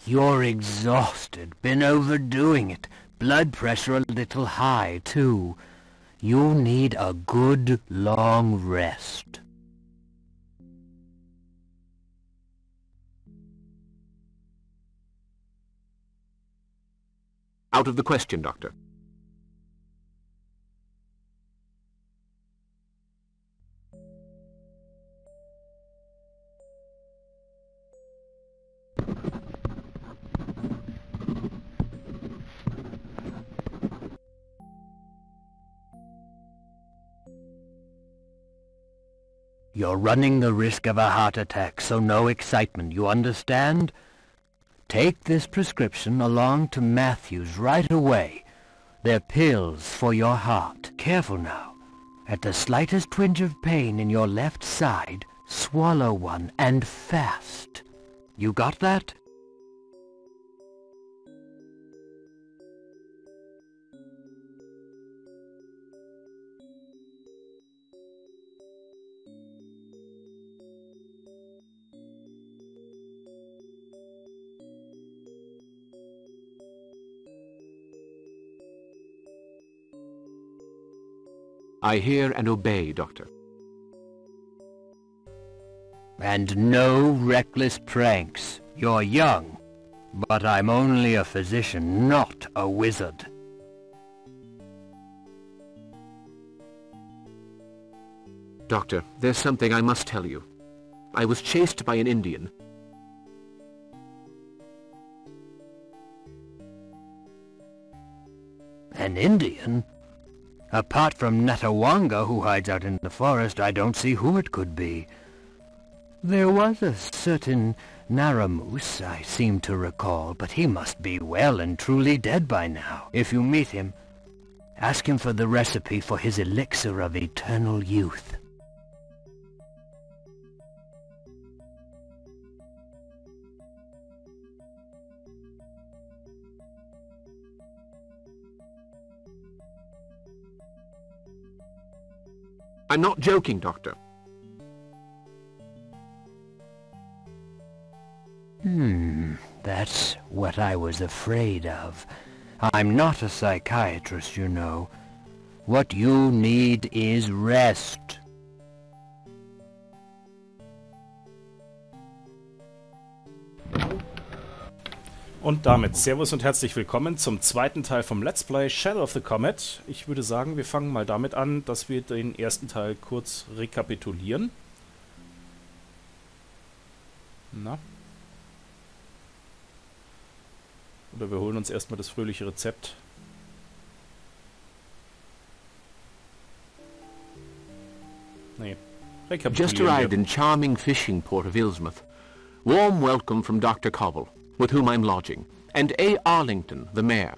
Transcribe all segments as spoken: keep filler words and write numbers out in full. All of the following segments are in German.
You're exhausted, been overdoing it. Blood pressure a little high, too. You'll need a good long rest. Out of the question, Doctor. You're running the risk of a heart attack, so no excitement, you understand? Take this prescription along to Matthews right away. They're pills for your heart. Careful now. At the slightest twinge of pain in your left side, swallow one, and fast. You got that? I hear and obey, Doctor. And no reckless pranks. You're young, but I'm only a physician, not a wizard. Doctor, there's something I must tell you. I was chased by an Indian. An Indian? Apart from Natawanga, who hides out in the forest, I don't see who it could be. There was a certain Naramoose, I seem to recall, but he must be well and truly dead by now. If you meet him, ask him for the recipe for his elixir of eternal youth. I'm not joking, Doctor. Hmm, that's what I was afraid of. I'm not a psychiatrist, you know. What you need is rest. Und damit Servus und herzlich willkommen zum zweiten Teil vom Let's Play Shadow of the Comet. Ich würde sagen, wir fangen mal damit an, dass wir den ersten Teil kurz rekapitulieren. Na? Oder wir holen uns erstmal das fröhliche Rezept. Nee, rekapitulieren Just arrived in charming fishing port of Ilsmouth. Warm welcome from Doctor Cobble, with whom I'm lodging, and A. Arlington, the mayor.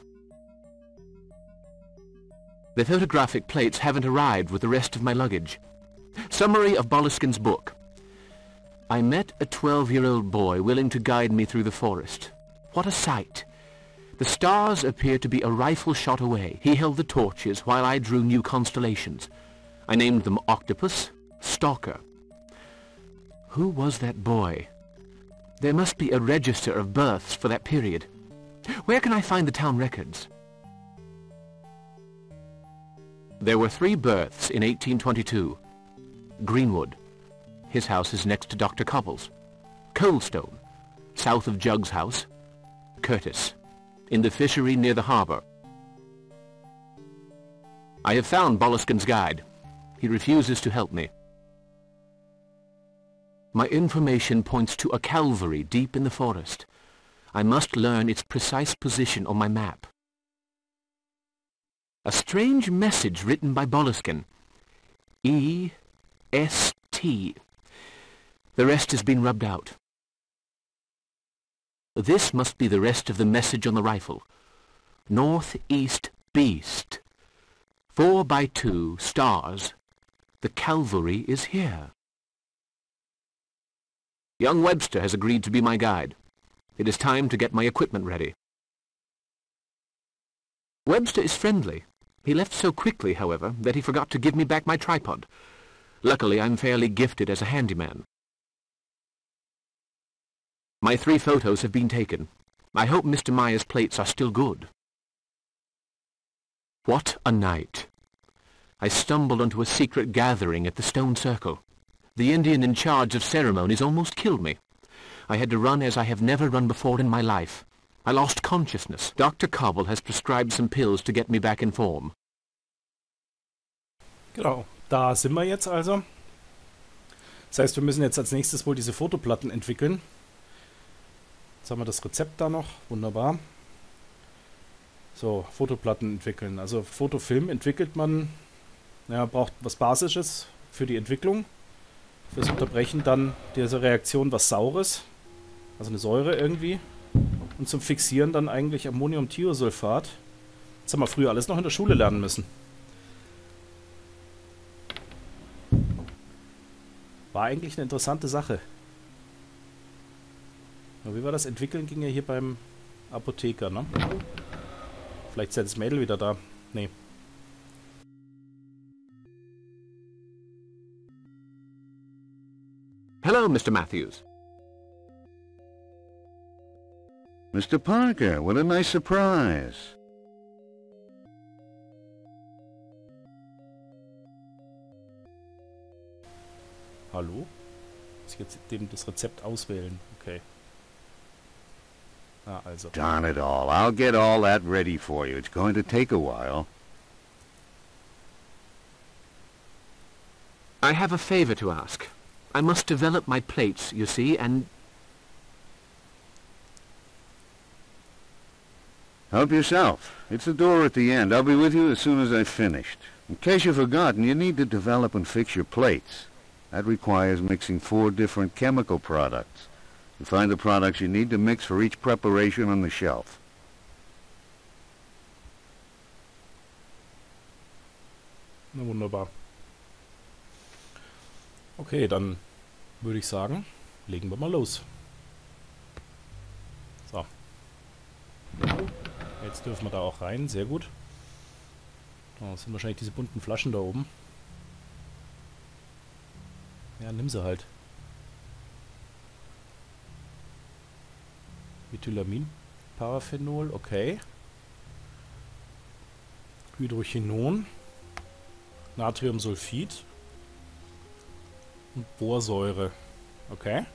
The photographic plates haven't arrived with the rest of my luggage. Summary of Boleskin's book. I met a twelve-year-old boy willing to guide me through the forest. What a sight! The stars appeared to be a rifle shot away. He held the torches while I drew new constellations. I named them Octopus, Stalker. Who was that boy? There must be a register of births for that period. Where can I find the town records? There were three births in eighteen twenty-two. Greenwood. His house is next to Doctor Cobble's. Coldstone, south of Jug's house. Curtis, in the fishery near the harbour. I have found Boleskin's guide. He refuses to help me. My information points to a calvary deep in the forest. I must learn its precise position on my map. A strange message written by Boleskin. E S T. The rest has been rubbed out. This must be the rest of the message on the rifle. Northeast Beast. Four by two stars. The cavalry is here. Young Webster has agreed to be my guide. It is time to get my equipment ready. Webster is friendly. He left so quickly, however, that he forgot to give me back my tripod. Luckily, I'm fairly gifted as a handyman. My three photos have been taken. I hope Mister Meyer's plates are still good. What a night! I stumbled onto a secret gathering at the Stone Circle. The Indian in charge of ceremonies almost killed me. I had to run as I have never run before in my life. I lost consciousness. Doctor Cobble has prescribed some pills to get me back in form. Genau, da sind wir jetzt also. Das heißt, wir müssen jetzt als nächstes wohl diese Fotoplatten entwickeln. Jetzt haben wir das Rezept da noch. Wunderbar. So, Fotoplatten entwickeln. Also Fotofilm entwickelt man, ja, braucht was Basisches für die Entwicklung. Fürs Unterbrechen dann dieser Reaktion was Saures. Also eine Säure irgendwie. Und zum Fixieren dann eigentlich Ammoniumthiosulfat. Das haben wir früher alles noch in der Schule lernen müssen. War eigentlich eine interessante Sache. Aber wie war das? Entwickeln ging ja hier beim Apotheker, ne? Vielleicht ist ja das Mädel wieder da. Nee. Hello, Mister Matthews. Mister Parker, what a nice surprise. Hallo? Muss ich jetzt dem das Rezept auswählen? Okay. Ah, also. Darn it all. I'll get all that ready for you. It's going to take a while. I have a favor to ask. I must develop my plates, you see, and... Help yourself. It's the door at the end. I'll be with you as soon as I've finished. In case you've forgotten, you need to develop and fix your plates. That requires mixing four different chemical products. You find the products you need to mix for each preparation on the shelf. Na wunderbar. Okay, dann würde ich sagen, legen wir mal los. So. Jetzt dürfen wir da auch rein, sehr gut. Das sind wahrscheinlich diese bunten Flaschen da oben. Ja, nimm sie halt. Methylamin, Paraphenol, okay. Hydrochinon, Natriumsulfid und Borsäure, okay.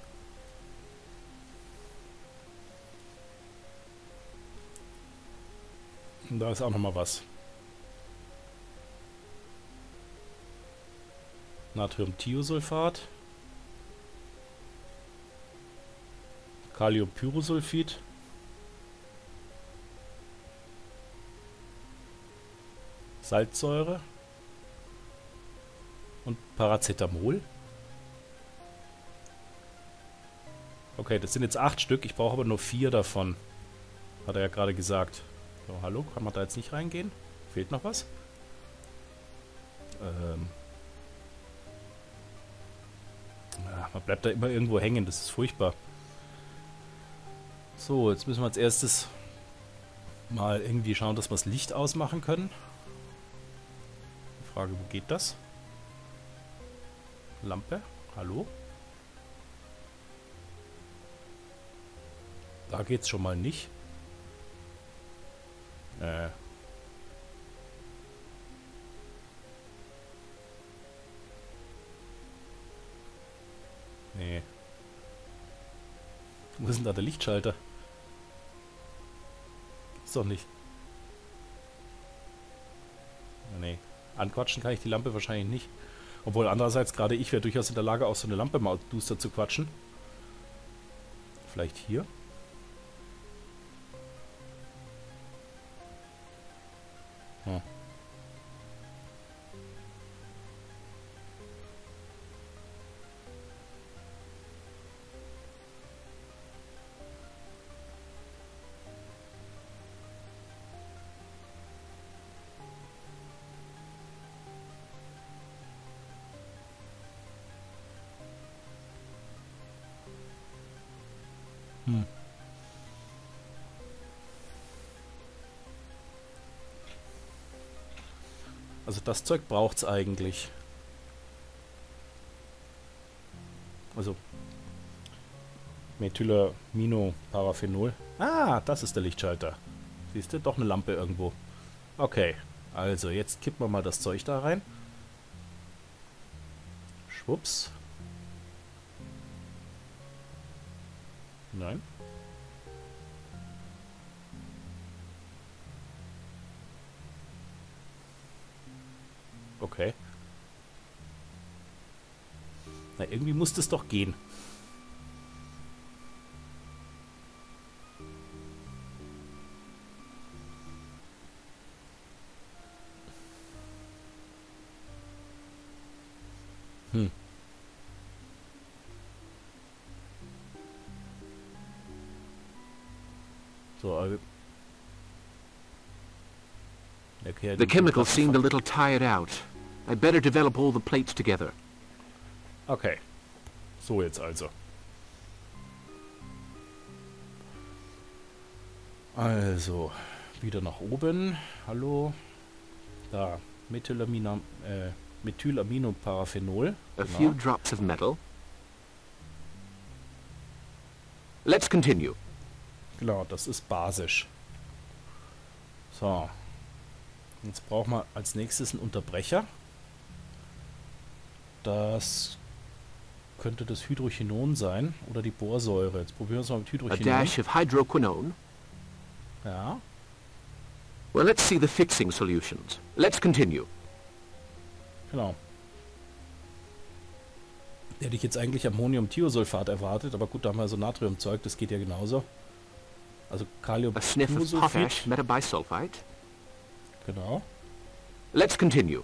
Und da ist auch nochmal was. Natriumthiosulfat, Kaliumpyrosulfid, Salzsäure und Paracetamol. Okay, das sind jetzt acht Stück, ich brauche aber nur vier davon. Hat er ja gerade gesagt. So, hallo, kann man da jetzt nicht reingehen? Fehlt noch was? Ähm... Ja, man bleibt da immer irgendwo hängen, das ist furchtbar. So, jetzt müssen wir als erstes mal irgendwie schauen, dass wir das Licht ausmachen können. Die Frage, wo geht das? Lampe? Hallo? Da geht's schon mal nicht. Äh... Nee. Wo ist denn da der Lichtschalter? Gibt's doch nicht. Nee. Anquatschen kann ich die Lampe wahrscheinlich nicht. Obwohl andererseits gerade ich wäre durchaus in der Lage, auch so eine Lampe mal duster zu quatschen. Vielleicht hier? Hm. Hm. Also das Zeug braucht's eigentlich. Also Methylaminoparaffenol. Ah, das ist der Lichtschalter. Siehst du, doch eine Lampe irgendwo. Okay, also jetzt kippen wir mal das Zeug da rein. Schwupps. Nein. Okay. Na, irgendwie muss das doch gehen. Hm. So, also okay, The chemicals seemed a little tired out. I better develop all the plates together. Okay. So jetzt also. Also, wieder nach oben. Hallo. Da, Methylamina, äh, Methylaminoparaffenol. A Genau. few drops of metal. Let's continue. Genau, das ist basisch. So. Jetzt brauchen wir als nächstes einen Unterbrecher. Das könnte das Hydrochinon sein oder die Borsäure. Jetzt probieren wir es mal mit A Hydrochinon. dash of hydroquinone. Ja, Well, let's see the fixing solutions. Let's continue. genau. Hätte ich jetzt eigentlich Ammoniumthiosulfat erwartet, aber gut, da haben wir so Natriumzeug, das geht ja genauso. Also A sniff of Kaliumthiosulfat. potash metabisulfite. Genau. Let's continue.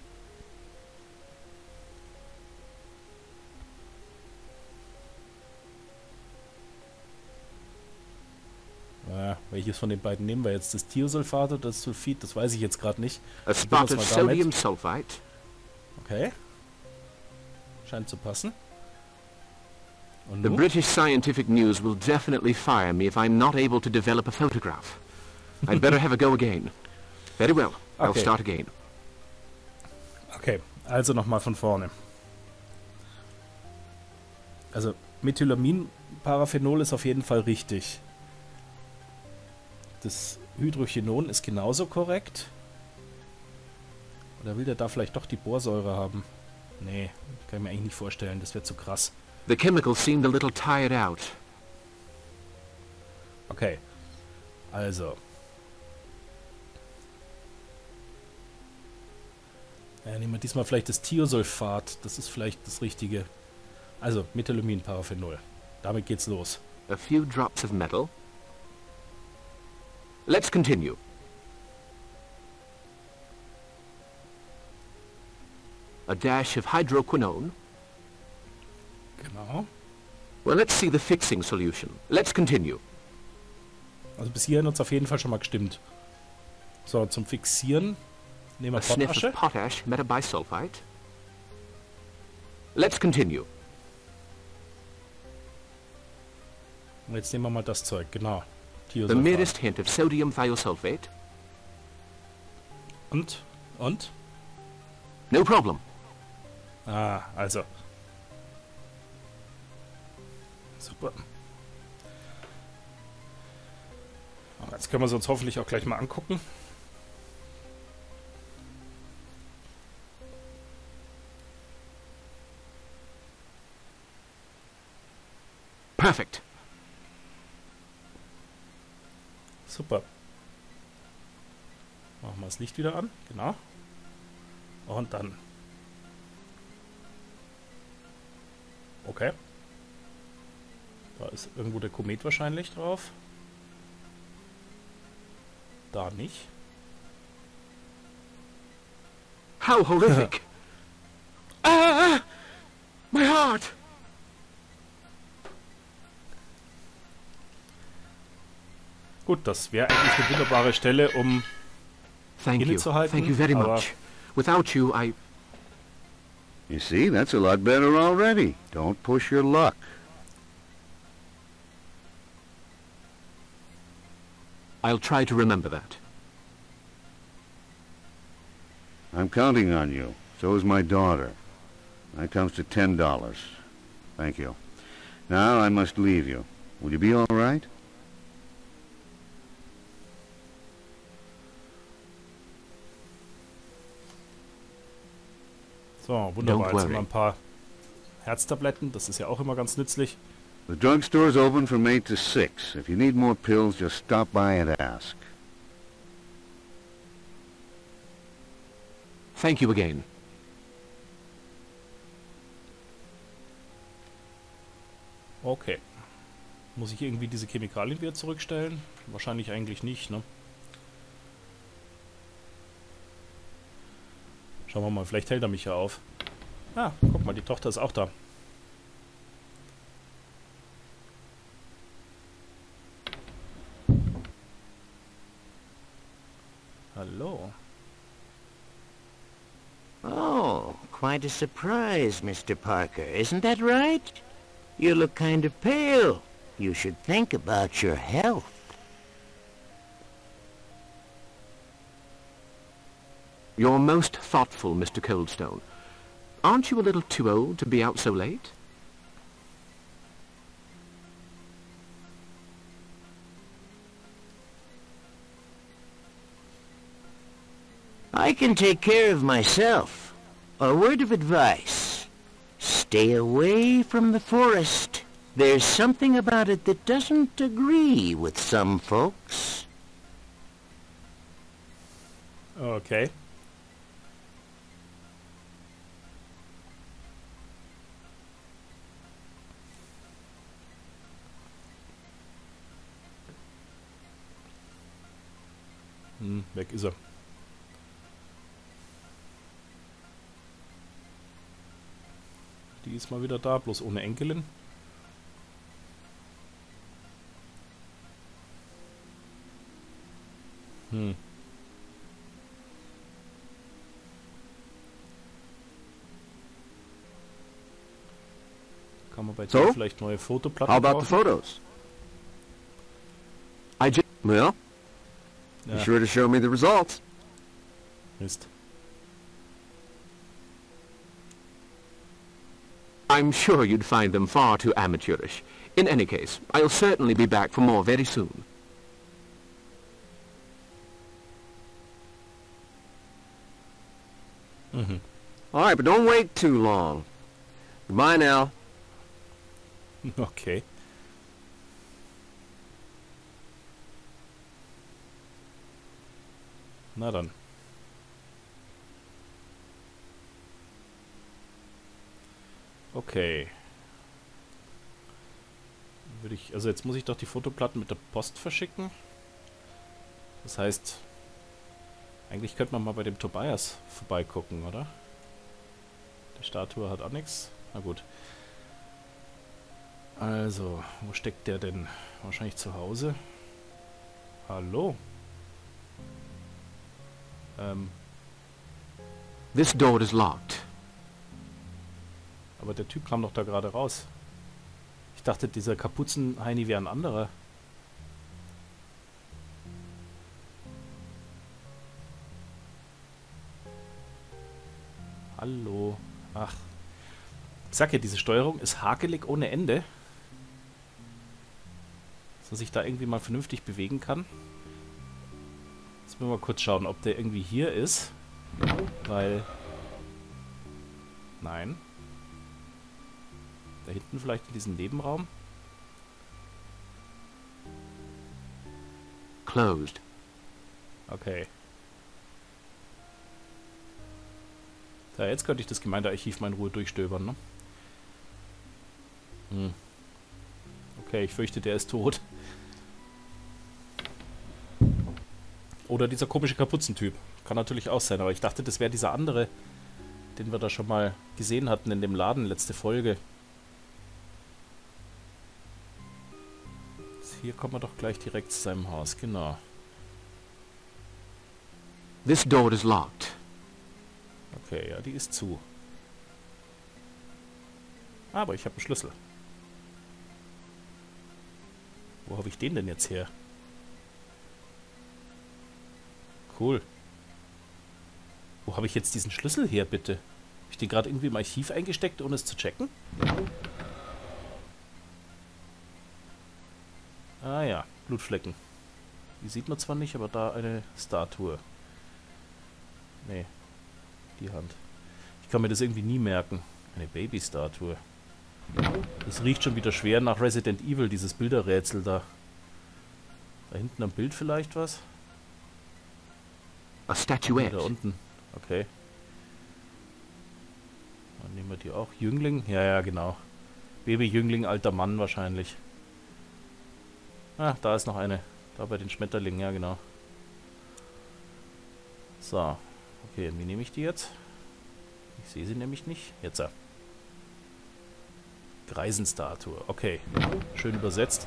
Ja, welches von den beiden nehmen wir jetzt? Das Thiosulfat oder das Sulfid? Das weiß ich jetzt gerade nicht. A Probieren spot wir's of mal damit. sodium sulfite. Okay. Scheint zu passen. Und The nun? British Scientific News will definitely fire me if I'm not able to develop a photograph. I'd better have a go again. Very well. I'll Okay. start again. Okay, also nochmal von vorne. Also Methylaminparaphenol ist auf jeden Fall richtig. Das Hydrochinon ist genauso korrekt. Oder will der da vielleicht doch die Borsäure haben? Nee, kann ich mir eigentlich nicht vorstellen. Das wäre zu krass. The chemicals seemed a little tired out. Okay, also. Ja, nehmen wir diesmal vielleicht das Thiosulfat. Das ist vielleicht das Richtige. Also, Methylaminparaphenol. Damit geht's los. A few drops of metal. Let's continue. A dash of hydroquinone. Genau. Well, let's see the fixing solution. Let's continue. Also bis hierhin hat es auf jeden Fall schon mal gestimmt. So, zum Fixieren nehmen A wir sniff Potasche. of potash metabisulfite. Let's continue. Und jetzt nehmen wir mal das Zeug, genau. The Thiosulfat. merest hint of sodium thiosulfate. Und? Und? No problem. Ah, also. Super. Und jetzt können wir es uns hoffentlich auch gleich mal angucken. Perfect. Super. Machen wir das Licht wieder an, genau. Und dann. Okay. Da ist irgendwo der Komet wahrscheinlich drauf. Da nicht. How horrific. Ah! My heart! Gut, das wäre eigentlich eine wunderbare Stelle, um Thank you. innezuhalten, Thank you very aber- much. Without you, I... You see, that's a lot better already. Don't push your luck. I'll try to remember that. I'm counting on you. So is my daughter. That comes to ten dollars. Thank you. Now I must leave you. Will you be all right? So, wunderbar. Don't Jetzt haben wir worry. ein paar Herztabletten. Das ist ja auch immer ganz nützlich. The drugstore's open from eight to six. If you need more pills, just stop by and ask. Thank you again. Okay. Muss ich irgendwie diese Chemikalien wieder zurückstellen? Wahrscheinlich eigentlich nicht, ne? Schauen wir mal, vielleicht hält er mich ja auf. Ah, guck mal, die Tochter ist auch da. Hallo. Oh, quite a surprise, Mister Parker. Isn't that right? You look kind of pale. You should think about your health. You're most thoughtful, Mister Coldstone. Aren't you a little too old to be out so late? I can take care of myself. A word of advice. Stay away from the forest. There's something about it that doesn't agree with some folks. Okay. Hm, weg ist er. Die ist mal wieder da, bloß ohne Enkelin. Hm. Kann man bei So? dir vielleicht neue Fotoplatten How about the kaufen? photos? I just... Well, be Ja, sure to show me the results. Mist. I'm sure you'd find them far too amateurish. In any case, I'll certainly be back for more very soon. Mhm. All right, but don't wait too long. Goodbye now. Okay. Na dann. Okay. Würde ich, also jetzt muss ich doch die Fotoplatten mit der Post verschicken. Das heißt, eigentlich könnte man mal bei dem Tobias vorbeigucken, oder? Die Statue hat auch nichts. Na gut. Also, wo steckt der denn? Wahrscheinlich zu Hause. Hallo? Ähm, This door is locked. aber der Typ kam doch da gerade raus. Ich dachte, dieser Kapuzenheini wäre ein anderer. Hallo. Ach. Ich sag ja, diese Steuerung ist hakelig ohne Ende. Dass ich da irgendwie mal vernünftig bewegen kann. Jetzt müssen wir mal kurz schauen, ob der irgendwie hier ist. Weil... Nein. Da hinten vielleicht in diesem Nebenraum. Closed. Okay. Ja, jetzt könnte ich das Gemeindearchiv mal in Ruhe durchstöbern, ne? Hm. Okay, ich fürchte, der ist tot. Oder dieser komische Kapuzentyp. Kann natürlich auch sein, aber ich dachte, das wäre dieser andere, den wir da schon mal gesehen hatten in dem Laden, letzte Folge. Hier kommen wir doch gleich direkt zu seinem Haus, genau. This door is locked. Okay, ja, die ist zu. Aber ich habe einen Schlüssel. Wo habe ich den denn jetzt her? Cool. Wo habe ich jetzt diesen Schlüssel her, bitte? Habe ich den gerade irgendwie im Archiv eingesteckt, ohne es zu checken? Ah ja, Blutflecken. Die sieht man zwar nicht, aber da eine Statue. Nee, die Hand. Ich kann mir das irgendwie nie merken. Eine Baby-Statue. Das riecht schon wieder schwer nach Resident Evil, dieses Bilderrätsel da. Da hinten am Bild vielleicht was? A statuette. Da unten. Okay. Dann nehmen wir die auch. Jüngling? Ja, ja, genau. Baby, Jüngling, alter Mann wahrscheinlich. Ah, da ist noch eine. Da bei den Schmetterlingen, ja genau. So. Okay, wie nehme ich die jetzt? Ich sehe sie nämlich nicht. Jetzt. Ja. Greisenstatue. Okay. Schön übersetzt.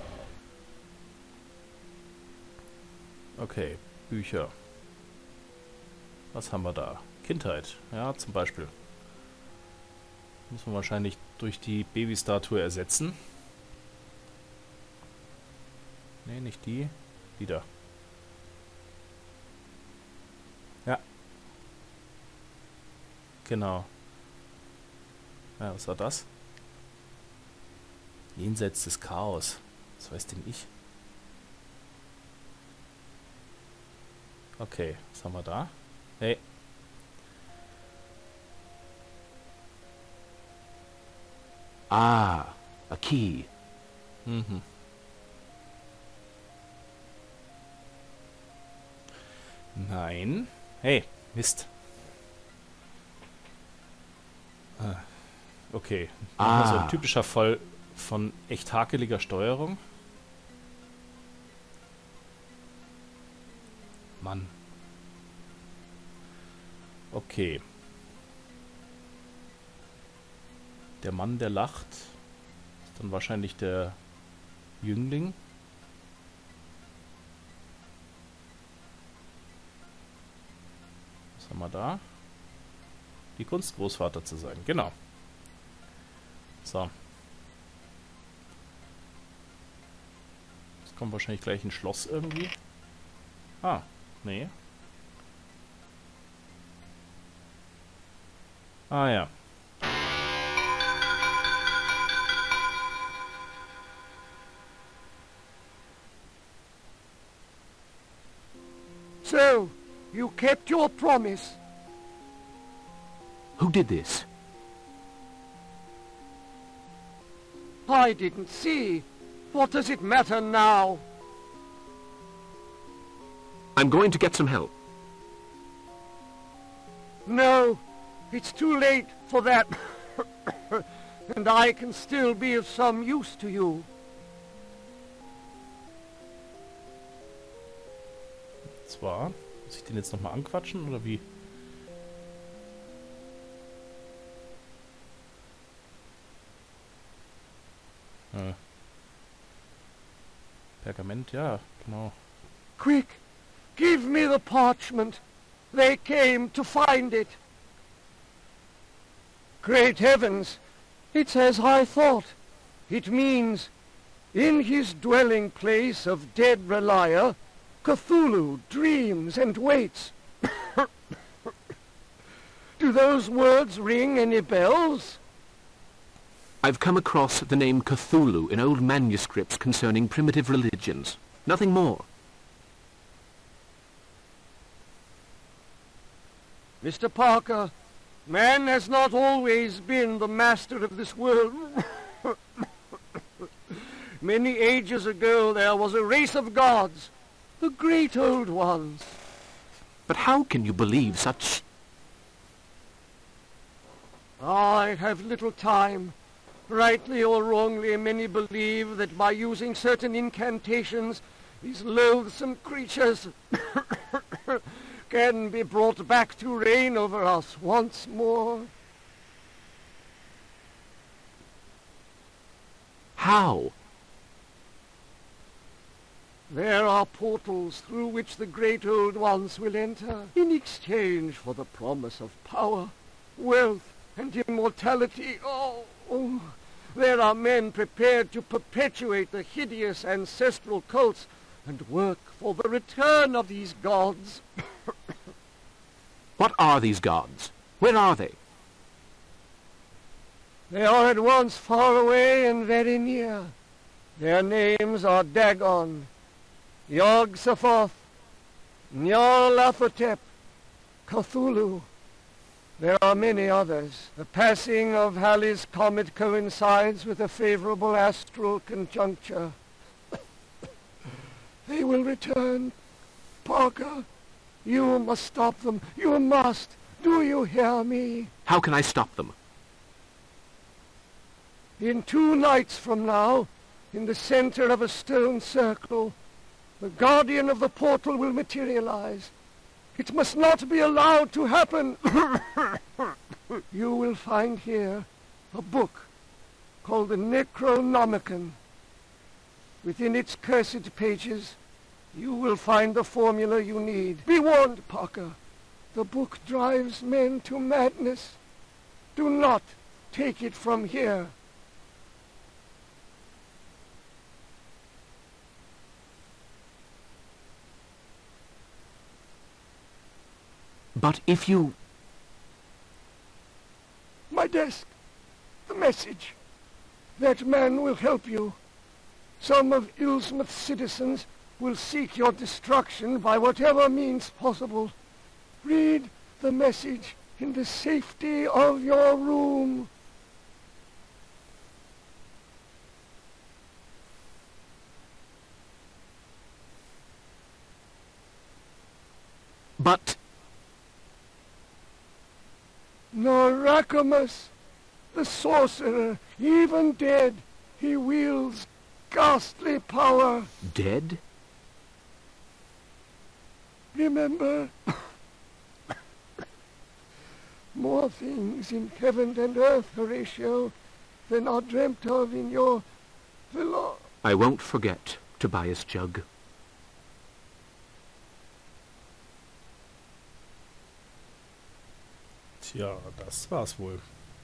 Okay. Bücher. Was haben wir da? Kindheit. Ja, zum Beispiel. Muss man wahrscheinlich durch die Babystatue ersetzen. Ne, nicht die. Die da. Ja. Genau. Ja, was war das? Jenseits des Chaos. Was weiß denn ich? Okay, was haben wir da? Hey. Ah, a key. Mhm. Nein. Hey, Mist. Ah, okay. Ah. Also ein typischer Fall von echt hakeliger Steuerung. Mann. Okay. Der Mann, der lacht, ist dann wahrscheinlich der Jüngling. Was haben wir da? Die Kunst, Großvater zu sein. Genau. So. Jetzt kommt wahrscheinlich gleich ein Schloss irgendwie. Ah, nee. Ah ja. So, you kept your promise. Who did this? I didn't see. What does it matter now? I'm going to get some help. No, it's too late for that. And I can still be of some use to you. Zwar, muss ich den jetzt nochmal anquatschen, oder wie? Äh. Pergament, ja, genau. Quick, give me the parchment. They came to find it. Great heavens, it's as I thought. It means, in his dwelling place of dead Relia, Cthulhu dreams and waits. Do those words ring any bells? I've come across the name Cthulhu in old manuscripts concerning primitive religions. Nothing more. Mister Parker, man has not always been the master of this world. Many ages ago there was a race of gods, the great old ones. But how can you believe such... I have little time. Rightly or wrongly, many believe that by using certain incantations, these loathsome creatures can be brought back to reign over us once more. How? There are portals through which the great old ones will enter in exchange for the promise of power, wealth, and immortality. Oh, oh, there are men prepared to perpetuate the hideous ancestral cults and work for the return of these gods. What are these gods? Where are they? They are at once far away and very near. Their names are Dagon, Yog-Sothoth, Nyarlathotep, Cthulhu. There are many others. The passing of Halley's comet coincides with a favorable astral conjuncture. They will return. Parker, you must stop them. You must. Do you hear me? How can I stop them? In two nights from now, in the center of a stone circle, the guardian of the portal will materialize. It must not be allowed to happen. You will find here a book called the Necronomicon. Within its cursed pages, you will find the formula you need. Be warned, Parker. The book drives men to madness. Do not take it from here. But if you... My desk. The message. That man will help you. Some of Ilsmouth's citizens will seek your destruction by whatever means possible. Read the message in the safety of your room. But... Noracamus, the sorcerer, even dead, he wields ghastly power. Dead? Remember, more things in heaven and earth, Horatio, than are dreamt of in your villa. I won't forget, Tobias Jug. Tja, das war's wohl.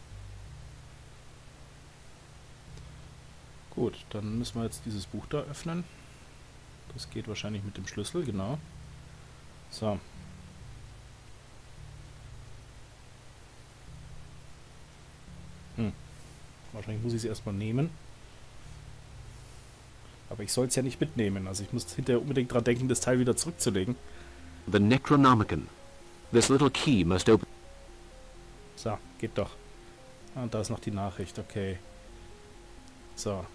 Gut, dann müssen wir jetzt dieses Buch da öffnen. Das geht wahrscheinlich mit dem Schlüssel, genau. So. Hm. Wahrscheinlich muss ich es erstmal nehmen. Aber ich soll es ja nicht mitnehmen. Also ich muss hinterher unbedingt dran denken, das Teil wieder zurückzulegen. The Necronomicon. This little key must open... So, geht doch. Ah, und da ist noch die Nachricht, okay. So.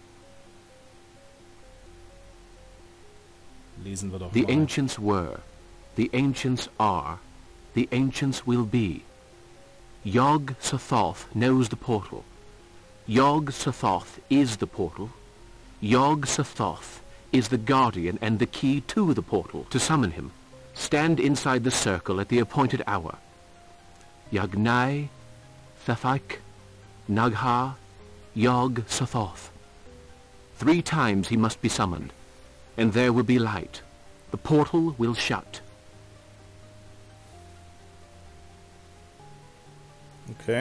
Lesen wir doch The mal. ancients were, the ancients are, the ancients will be. Yog-Sothoth knows the portal. Yog-Sothoth is the portal. Yog-Sothoth is the guardian and the key to the portal. To summon him, stand inside the circle at the appointed hour. Yagnai, Thathaik, Nagha, Yog-Sothoth. Three times he must be summoned, and there will be light. The portal will shut. Okay.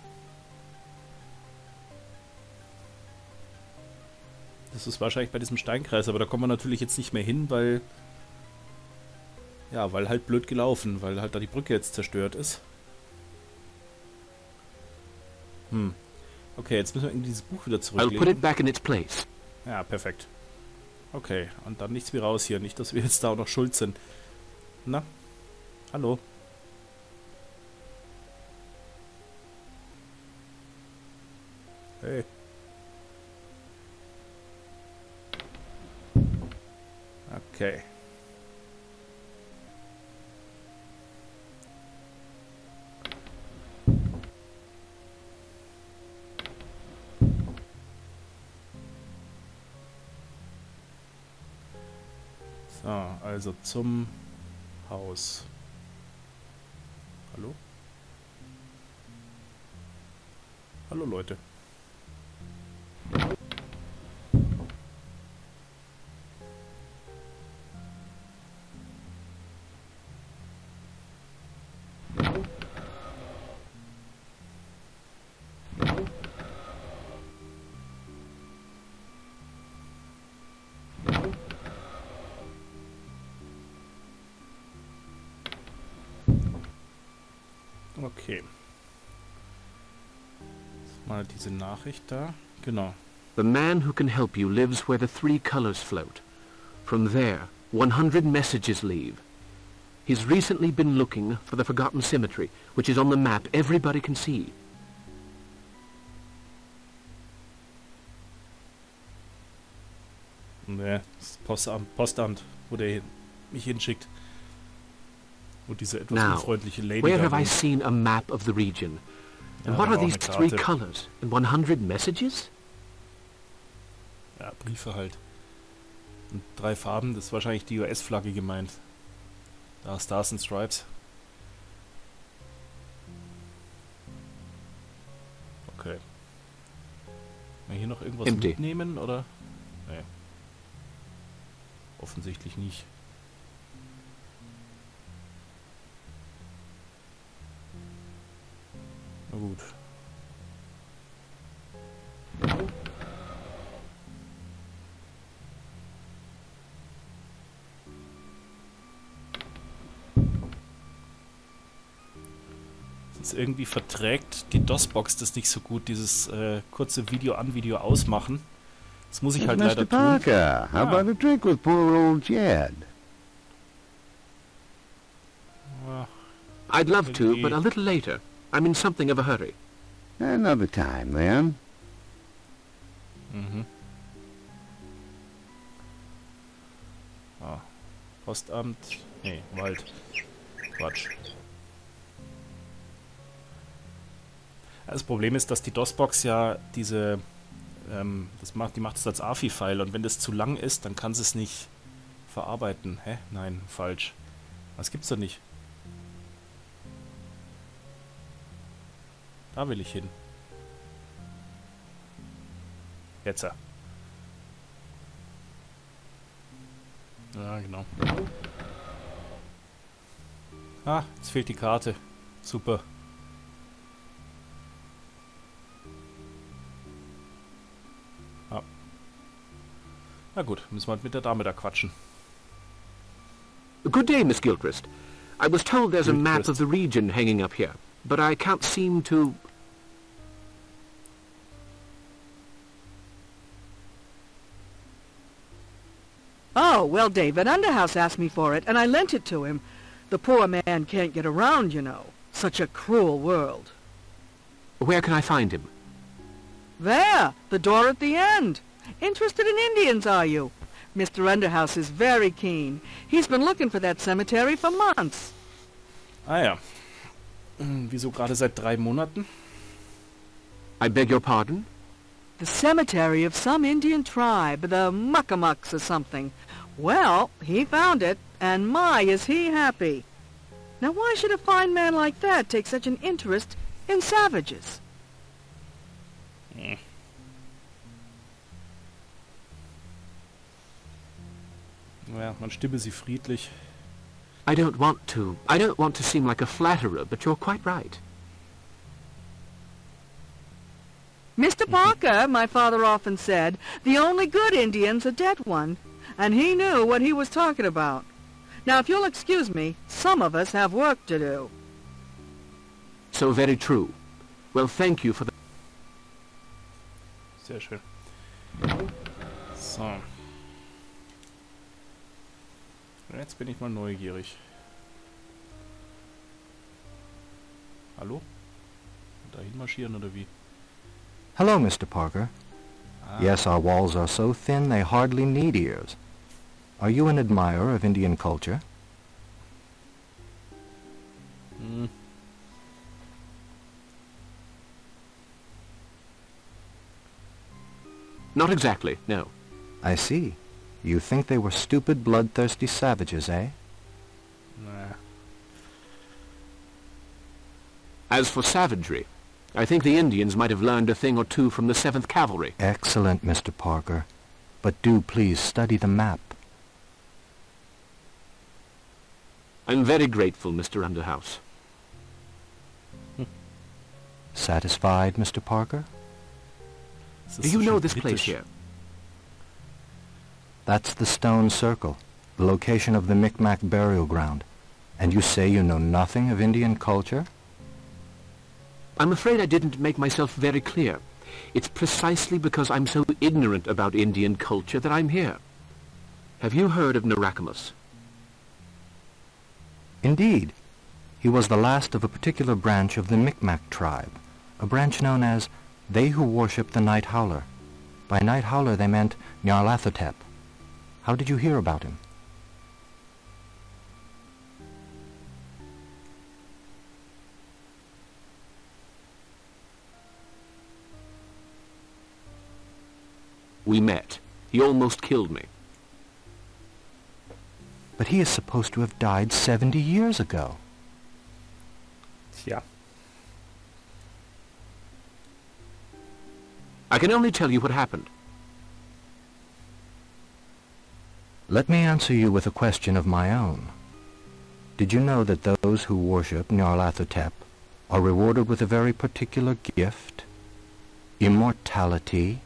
Das ist wahrscheinlich bei diesem Steinkreis, aber da kommen wir natürlich jetzt nicht mehr hin, weil... Ja, weil halt blöd gelaufen, weil halt da die Brücke jetzt zerstört ist. Hm. Okay, jetzt müssen wir in dieses Buch wieder I'll zurücklegen. put it back in its place. Ja, perfekt. Okay, und dann nichts wie raus hier. Nicht, dass wir jetzt da auch noch schuld sind. Na? Hallo? Hey. Okay. So, also zum Haus. Hallo? Hallo Leute. Okay. Mal diese Nachricht da. Genau. The man who can help you lives where the three colors float. From there, one hundred messages leave. He's recently been looking for the Forgotten Cemetery, which is on the map everybody can see. Ne, das Postamt, Postamt, wo der mich hinschickt. Wo diese etwas Now, unfreundliche Lady where da have I wohnt. seen a map of the region? And Ja, what da are war auch these eine three Karte. colors and one hundred messages? Ja, Briefe halt. Und drei Farben, das ist wahrscheinlich die U S-Flagge gemeint. Da Stars and Stripes. Okay. Kann man hier noch irgendwas Empty. mitnehmen, oder? Nee. Offensichtlich nicht. Na gut. Sonst irgendwie verträgt die DOS-Box das nicht so gut, dieses äh, kurze Video an, Video ausmachen. Das muss ich halt Mister leider tun. Parker, how Ah. about a drink with poor old Jed? Ja, I'd love to, Maybe- but a little later. I'm in something of a hurry. Another time, then. mhm. Ah, Postamt. Nee, Wald. Quatsch. Das Problem ist, dass die DOS-Box ja diese, ähm, das macht, die macht es als A F I-File und wenn das zu lang ist, dann kann sie es nicht verarbeiten. Hä? Nein, falsch. Was gibt's da nicht? Da will ich hin. Jetzt. Ja, genau. Ah, jetzt fehlt die Karte. Super. Ah. Na gut, müssen wir halt mit der Dame da quatschen. Good day, Miss Gilchrist. I was told there's a map Gilchrist. of the region hanging up here, but I can't seem to... Oh, well, David Underhouse asked me for it, and I lent it to him. The poor man can't get around, you know. Such a cruel world. Where can I find him? There, the door at the end. Interested in Indians, are you? Mister Underhouse is very keen. He's been looking for that cemetery for months. Ah ja. Hm, wieso gerade seit drei Monaten? I beg your pardon? The cemetery of some Indian tribe, the Muckamucks or something. Well, he found it, and my, is he happy. Now why should a fine man like that take such an interest in savages? Hm. Ja, man stimme sie friedlich. I don't want to. I don't want to seem like a flatterer, but you're quite right. Mister Parker, my father often said, the only good Indian's a dead one, and he knew what he was talking about. Now, if you'll excuse me, some of us have work to do. So very true. Well, thank you for the... Sehr schön. So. Jetzt bin ich mal neugierig. Hallo? Dahin marschieren oder wie? Hello, Mister Parker. Ah, Yes, our walls are so thin they hardly need ears. Are you an admirer of Indian culture? hm. Not exactly, no. I see. You think they were stupid, bloodthirsty savages, eh? Naja. As for savagery, I think the Indians might have learned a thing or two from the seventh Cavalry. Excellent, Mister Parker. But do please study the map. I'm very grateful, Mister Underhouse. Satisfied, Mister Parker? Das Do ist you so know schön this place britisch. here? That's the Stone Circle, the location of the Micmac burial ground. And you say you know nothing of Indian culture? I'm afraid I didn't make myself very clear. It's precisely because I'm so ignorant about Indian culture that I'm here. Have you heard of Narakamus? Indeed. He was the last of a particular branch of the Micmac tribe, a branch known as They Who Worship the Night Howler. By Night Howler they meant Nyarlathotep. How did you hear about him? We met. He almost killed me. But he is supposed to have died seventy years ago. Tja. I can only tell you what happened. Let me answer you with a question of my own. Did you know that those who worship Nyarlathotep are rewarded with a very particular gift? Immortality?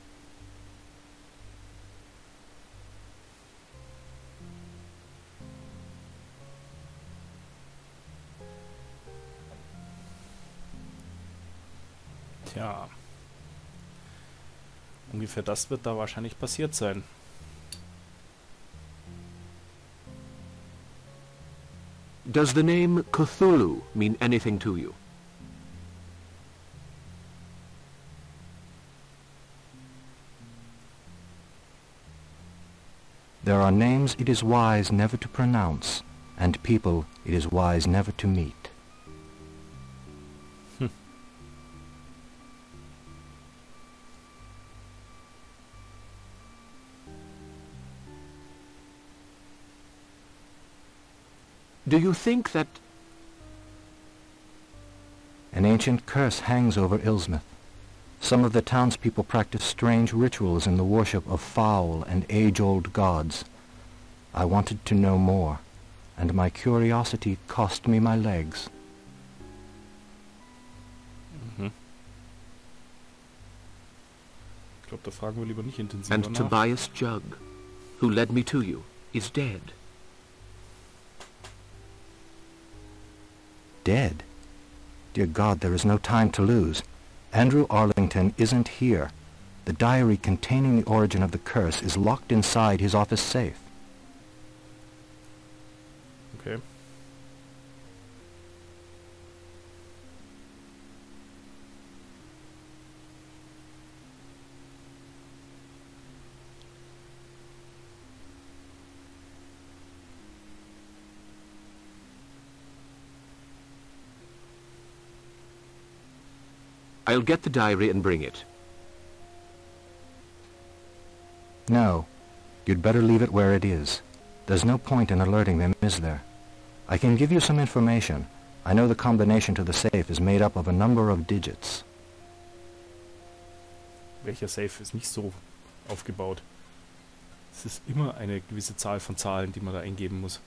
Tja. Ungefähr das wird da wahrscheinlich passiert sein. Does the name Cthulhu mean anything to you? There are names it is wise never to pronounce, and people it is wise never to meet. Do you think that... An ancient curse hangs over Ilsmith. Some of the townspeople practice strange rituals in the worship of foul and age-old gods. I wanted to know more, and my curiosity cost me my legs. Mhm. Ich glaube, da fragen wir lieber nicht intensiver And nach. Tobias Jug, who led me to you, is dead. Dead? Dear God, there is no time to lose. Andrew Arlington isn't here. The diary containing the origin of the curse is locked inside his office safe. Okay. I'll get the diary and bring it. No. You'd better leave it where it is. There's no point in alerting them, is there? I can give you some information. I know the combination to the safe is made up of a number of digits. Welcher Safe ist nicht so aufgebaut? Es ist immer eine gewisse Zahl von Zahlen, die man da eingeben muss.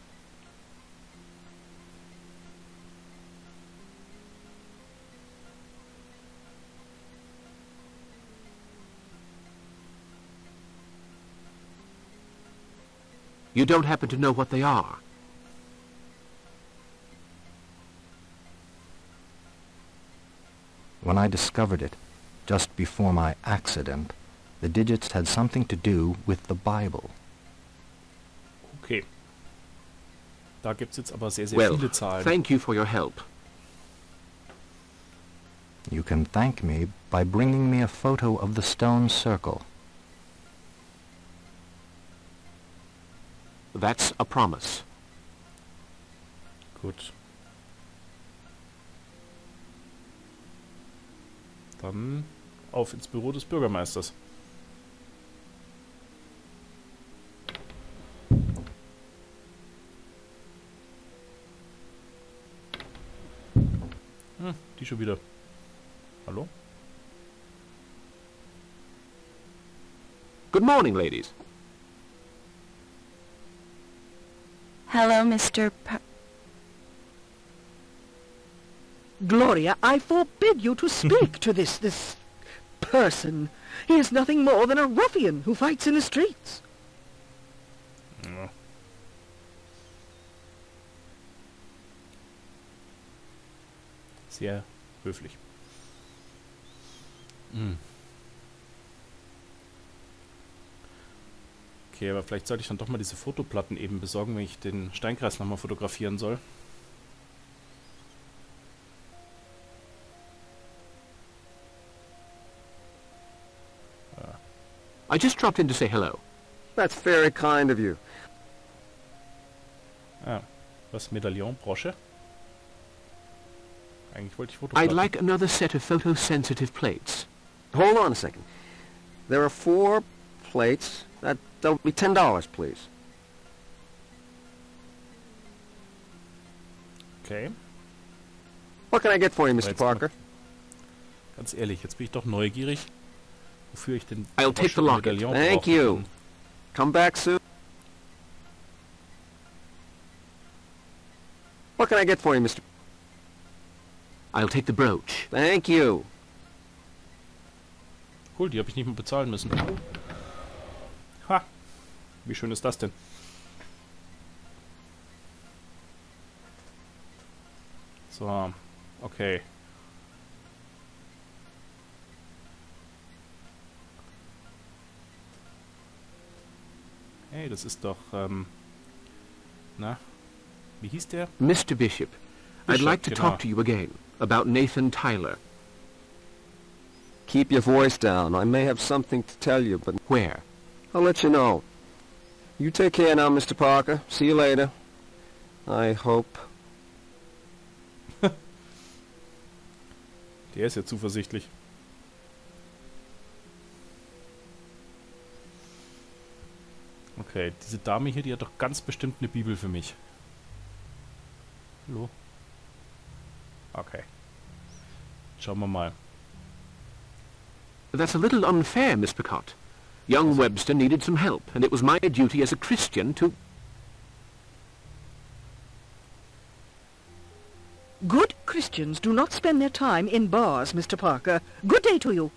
You don't happen to know what they are? When I discovered it, just before my accident, the digits had something to do with the Bible. Okay. Da gibt's jetzt aber sehr, sehr Well, viele Zahlen. thank you for your help. You can thank me by bringing me a photo of the stone circle. That's a promise. Gut. Dann auf ins Büro des Bürgermeisters. Hm, die schon wieder. Hallo? Good morning, ladies. Hello, Mister P... Gloria, I forbid you to speak to this, this person. He is nothing more than a ruffian who fights in the streets. Ja. Sehr höflich. Hm. Okay, aber vielleicht sollte ich dann doch mal diese Fotoplatten eben besorgen, wenn ich den Steinkreis nochmal fotografieren soll. I just dropped in to say hello. That's very kind of you. Ah, was? Medaillon, Brosche? Eigentlich wollte ich Fotoplatten. I'd like another set of photosensitive plates. Hold on a second. There are four plates. That, that'll be ten dollars, please. Okay. What can I get for you, Mister Jetzt Parker? mal- Ganz ehrlich, jetzt bin ich doch neugierig, wofür ich den I'll take the Brosche- locket. Medaillon Thank brauchen you. kann. Come back soon. What can I get for you, Mister I'll take the brooch. Thank you. Cool, die habe ich nicht mehr bezahlen müssen. Ha! Wie schön ist das denn? So, okay. Hey, das ist doch, ähm... Na? Wie hieß der? Mister Bishop, I'd Bishop, like to genau. talk to you again about Nathan Tyler. Keep your voice down. I may have something to tell you, but Where? I'll let you know. You take care now, Mister Parker. See you later. I hope. Der ist ja zuversichtlich. Okay, diese Dame hier, die hat doch ganz bestimmt eine Bibel für mich. Hallo? Okay. Schauen wir mal. That's a little unfair, Miss Picot. Young Webster needed some help, and it was my duty as a Christian to... Good Christians do not spend their time in bars, Mister Parker. Good day to you.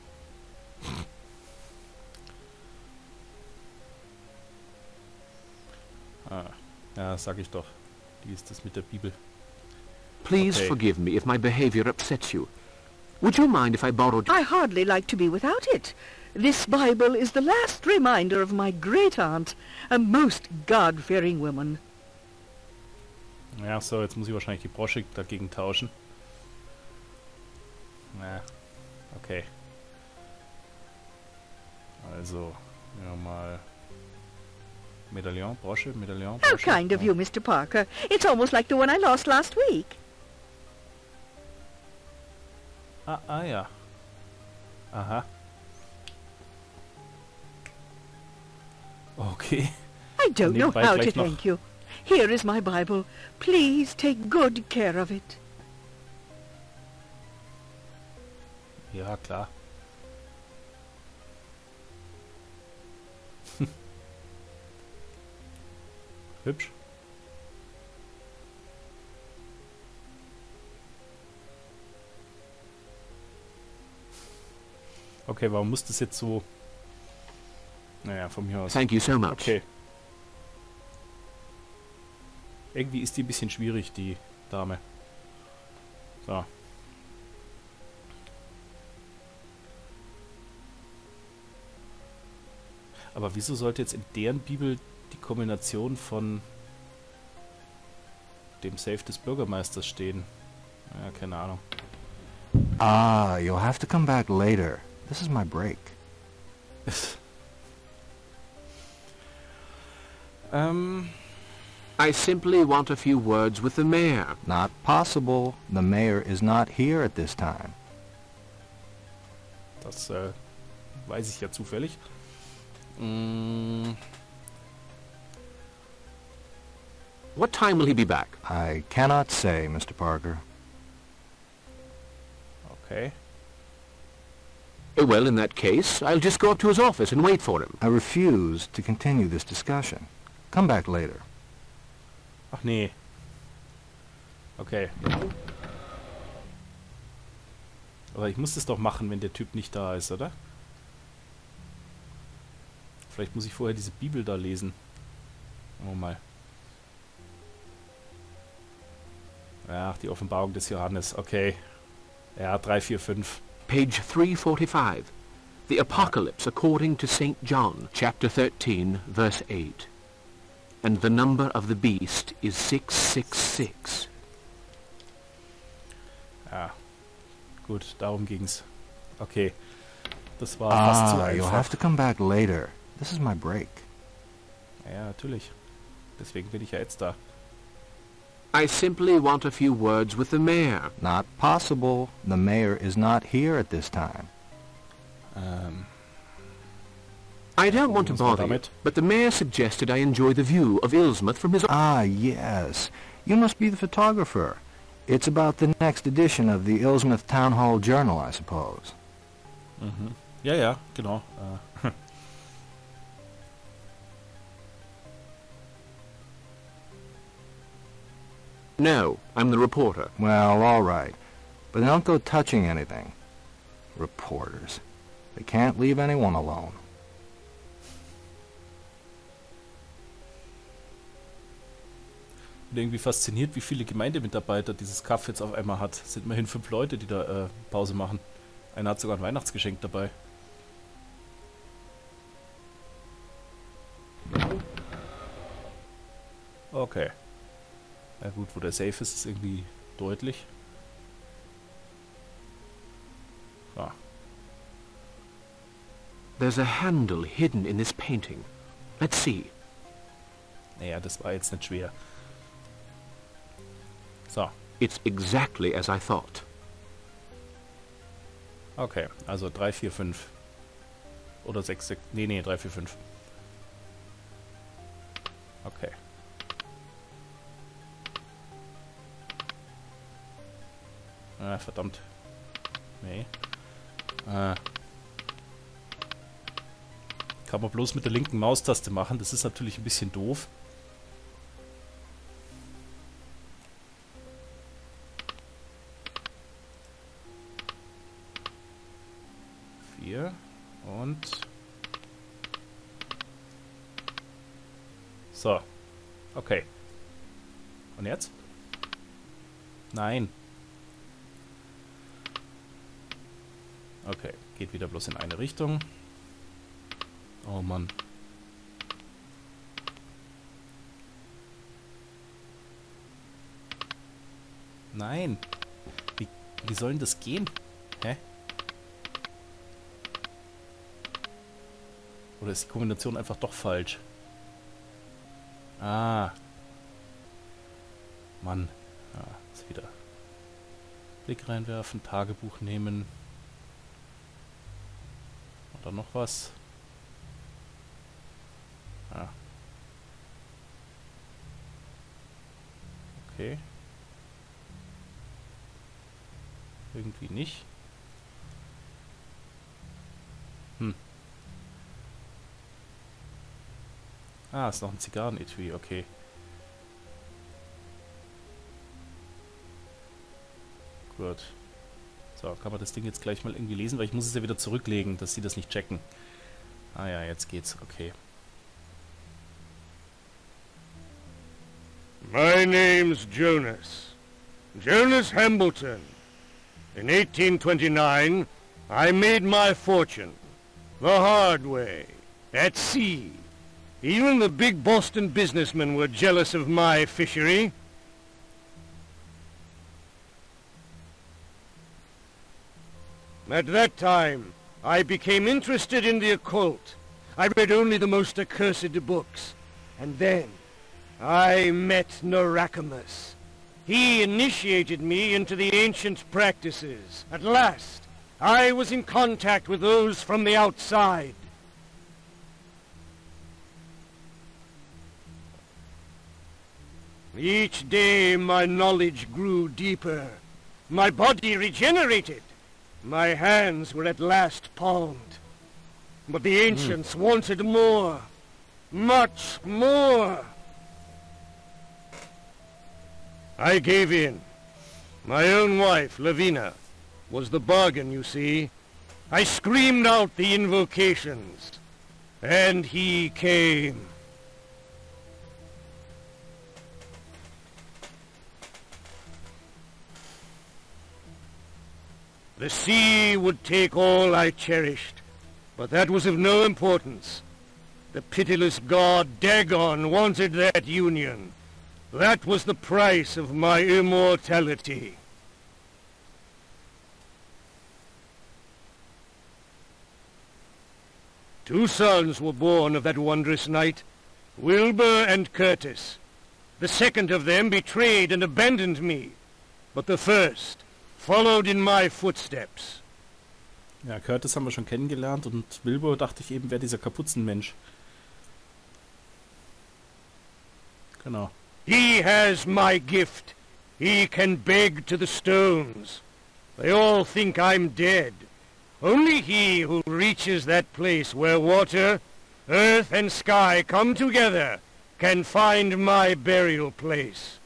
Ah, ja, sag ich doch. Die ist das mit der Bibel. Please Okay. forgive me if my behavior upsets you. Would you mind if I borrowed... I hardly like to be without it. This Bible is the last reminder of my great-aunt, a most God-fearing woman. Ja, so, jetzt muss ich wahrscheinlich die Brosche dagegen tauschen. Na, okay. Also, ja mal... Medaillon, Brosche, Medaillon, How Brosche. kind of you, Mister Parker. It's almost like the one I lost last week. Ah, ah ja. Aha. Okay. I don't know Nebenbei how to gleich noch- thank you. Here is my Bible. Please take good care of it. Ja, klar. Hübsch. Okay, warum muss das jetzt so... Naja, von mir aus. Thank you so much. Okay. Irgendwie ist die ein bisschen schwierig, die Dame. So. Aber wieso sollte jetzt in deren Bibel die Kombination von dem Safe des Bürgermeisters stehen? Ja, keine Ahnung. Ah, you'll have to come back later. This is my break. ähm... I simply want a few words with the mayor. Not possible. The mayor is not here at this time. Das äh, weiß ich ja zufällig. Mm, What time will he be back? I cannot say, Mister Parker. okay. Oh, well, in that case, I'll just go up to his office and wait for him. I refuse to continue this discussion. Come back later. Ach nee. Okay. Aber ich muss das doch machen, wenn der Typ nicht da ist, oder? Vielleicht muss ich vorher diese Bibel da lesen. Oh mal. Ach, die Offenbarung des Johannes. Okay. Ja, drei, vier, fünf. Page three forty-five. The Apocalypse according to Saint John, chapter thirteen, verse eight. And the number of the beast is six six six. Ja, gut, darum ging's. Okay, das war fast zu Ah, you'll einfach. have to come back later. This is my break. Ja, natürlich. Deswegen bin ich ja jetzt da. I simply want a few words with the mayor. Not possible. The mayor is not here at this time. Ähm, I don't want to Was war bother you, damit? but the mayor suggested I enjoy the view of Ilsmouth from his... Ah, yes. You must be the photographer. It's about the next edition of the Ilsmouth Town Hall Journal, I suppose. mhm. Ja, ja, genau. Äh, No, I'm the reporter. Well, all right. But don't go touching anything. Reporters. They can't leave anyone alone. bin irgendwie fasziniert, wie viele Gemeindemitarbeiter dieses Kaff jetzt auf einmal hat. Es sind immerhin fünf Leute, die da äh, Pause machen. Einer hat sogar ein Weihnachtsgeschenk dabei. Okay. Na gut, wo der Safe ist, ist irgendwie deutlich. Ah. There's a handle hidden in this painting. Let's see. Naja, das war jetzt nicht schwer. So. It's exactly as I thought. Okay, also drei, vier, fünf. Oder sechs, sechs. Nee, nee, drei, vier, fünf. Okay. Ah, verdammt. Nee. Ah. Kann man bloß mit der linken Maustaste machen. Das ist natürlich ein bisschen doof. Vier. Und... So. Okay. Und jetzt? Nein. Okay, geht wieder bloß in eine Richtung. Oh Mann. Nein. Wie, wie soll denn das gehen? Hä? Oder ist die Kombination einfach doch falsch? Ah. Mann. Ja, ist wieder. Blick reinwerfen, Tagebuch nehmen. Oder noch was? Ah. Okay. Irgendwie nicht. Hm. Ah, ist noch ein Zigarrenetui, okay. Gut. So, kann man das Ding jetzt gleich mal irgendwie lesen, weil ich muss es ja wieder zurücklegen, dass sie das nicht checken. Ah ja, jetzt geht's, okay. My name's Jonas. Jonas Hambleton. In eighteen twenty-nine, I made my fortune. The hard way. At sea. Even the big Boston businessmen were jealous of my fishery. At that time, I became interested in the occult. I read only the most accursed books. And then, I met Narakamus. He initiated me into the ancient practices. At last, I was in contact with those from the outside. Each day my knowledge grew deeper. My body regenerated. My hands were at last palmed. But the ancients mm. wanted more. Much more. I gave in. My own wife, Lavina, was the bargain, you see. I screamed out the invocations. And he came. The sea would take all I cherished, but that was of no importance. The pitiless god Dagon wanted that union. That was the price of my immortality. Two sons were born of that wondrous night, Wilbur and Curtis. The second of them betrayed and abandoned me, but the first followed in my footsteps. Ja, Curtis haben wir schon kennengelernt und Wilbur dachte ich eben, wäre dieser Kapuzenmensch. Genau. He has my gift. He can beg to the stones. They all think I'm dead. Only he who reaches that place where water, earth and sky come together can find my burial place.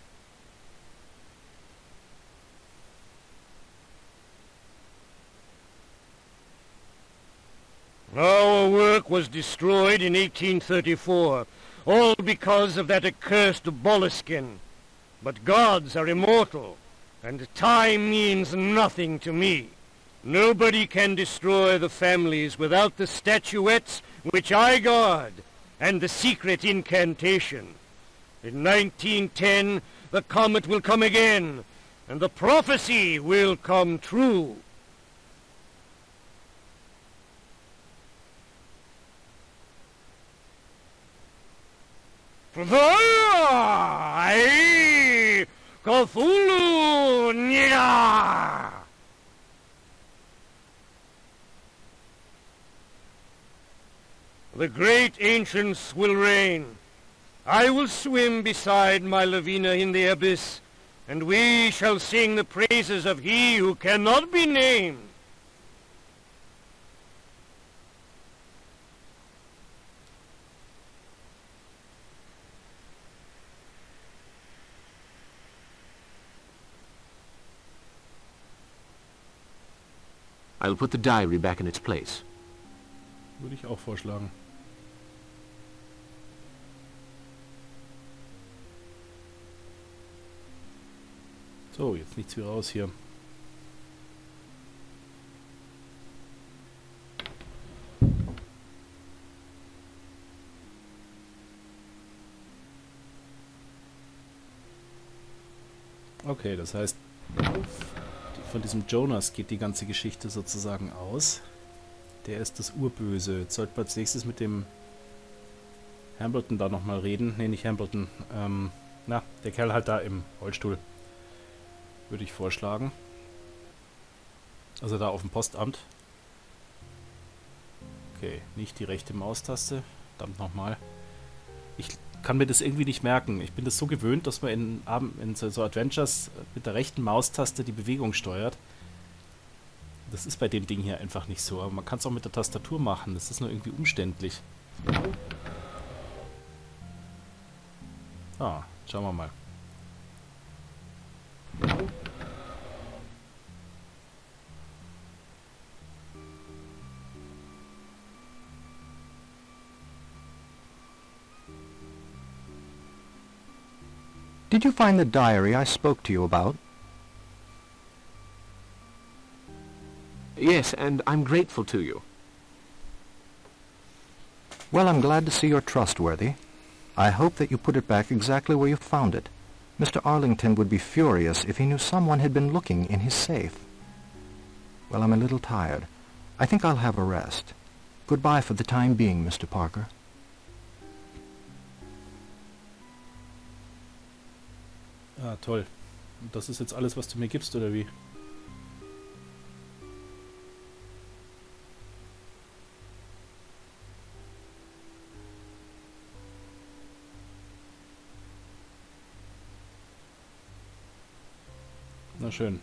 Our work was destroyed in eighteen thirty-four, all because of that accursed Boleskine. But gods are immortal, and time means nothing to me. Nobody can destroy the families without the statuettes which I guard, and the secret incantation. In nineteen ten, the comet will come again, and the prophecy will come true. Ai, Cthulhu, Nya! The great ancients will reign. I will swim beside my Lavina in the abyss, and we shall sing the praises of he who cannot be named. I'll put the diary back in its place. Würde ich auch vorschlagen. So, jetzt nichts wie raus hier. Okay, das heißt, von diesem Jonas geht die ganze Geschichte sozusagen aus. Der ist das Urböse. Jetzt sollten wir als nächstes mit dem Hambleton da nochmal reden. Ne, nicht Hambleton. Ähm, na, der Kerl halt da im Rollstuhl. Würde ich vorschlagen. Also da auf dem Postamt. Okay, nicht die rechte Maustaste. Verdammt nochmal. Ich kann mir das irgendwie nicht merken. Ich bin das so gewöhnt, dass man in, in so, so Adventures mit der rechten Maustaste die Bewegung steuert. Das ist bei dem Ding hier einfach nicht so. Aber man kann es auch mit der Tastatur machen. Das ist nur irgendwie umständlich. Ah, schauen wir mal. Did you find the diary I spoke to you about? Yes, and I'm grateful to you. Well, I'm glad to see you're trustworthy. I hope that you put it back exactly where you found it. Mister Arlington would be furious if he knew someone had been looking in his safe. Well, I'm a little tired. I think I'll have a rest. Goodbye for the time being, Mister Parker. Ah, toll. Und das ist jetzt alles, was du mir gibst, oder wie? Na schön.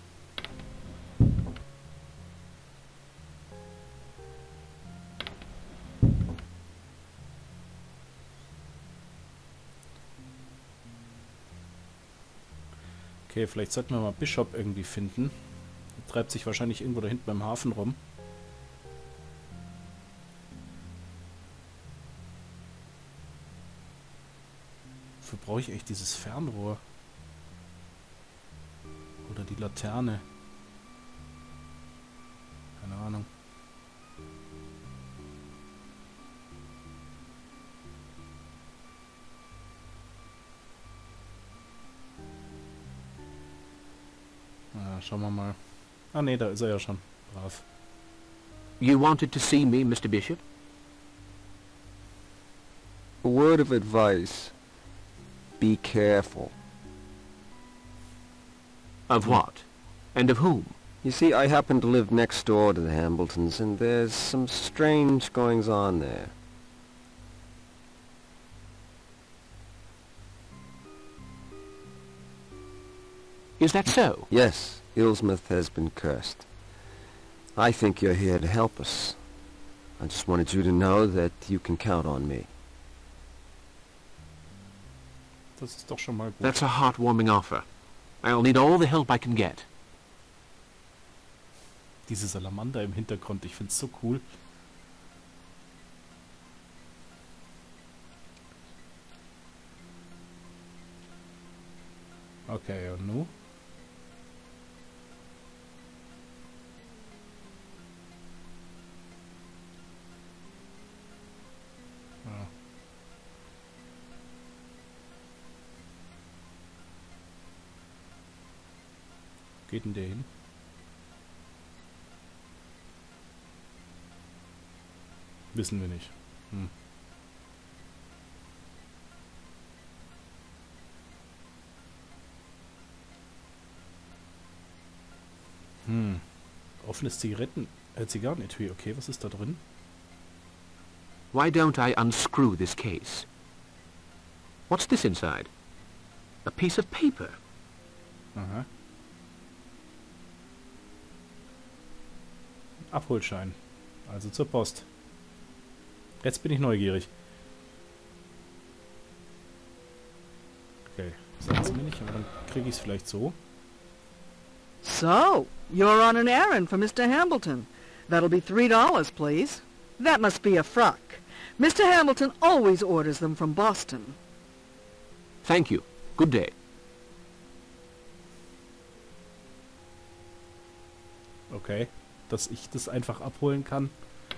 Okay, vielleicht sollten wir mal Bishop irgendwie finden. Er treibt sich wahrscheinlich irgendwo da hinten beim Hafen rum. Wofür brauche ich echt dieses Fernrohr? Oder die Laterne? Schauen wir mal. Ah ne, da ist er ja schon. Brav. You wanted to see me, Mister Bishop? A word of advice. Be careful. Of what? And of whom? You see, I happen to live next door to the Hambletons, and there's some strange goings-on there. Is that so? Yes, Ilsmouth has been cursed. I think you're here to help us. I just wanted you to know that you can count on me. Das ist doch schon mal gut. That's a heartwarming offer. I'll need all the help I can get. Diese Salamander im Hintergrund, ich find's so cool. Okay, und nu? Ah. Geht denn der hin? Wissen wir nicht. Hm. Hm. Offenes Zigaretten... Äh, Zigarrenetui. Okay, was ist da drin? Why don't I unscrew this case? What's this inside? A piece of paper. Aha. Abholschein. Also zur Post. Jetzt bin ich neugierig. Okay, sagen Sie mir nicht, aber dann kriege ich es vielleicht so. So, you're on an errand for Mister Hambleton. That'll be three dollars, please. That must be a frock. Mister Hambleton always orders them from Boston. Thank you. Good day. Okay, dass ich das einfach abholen kann.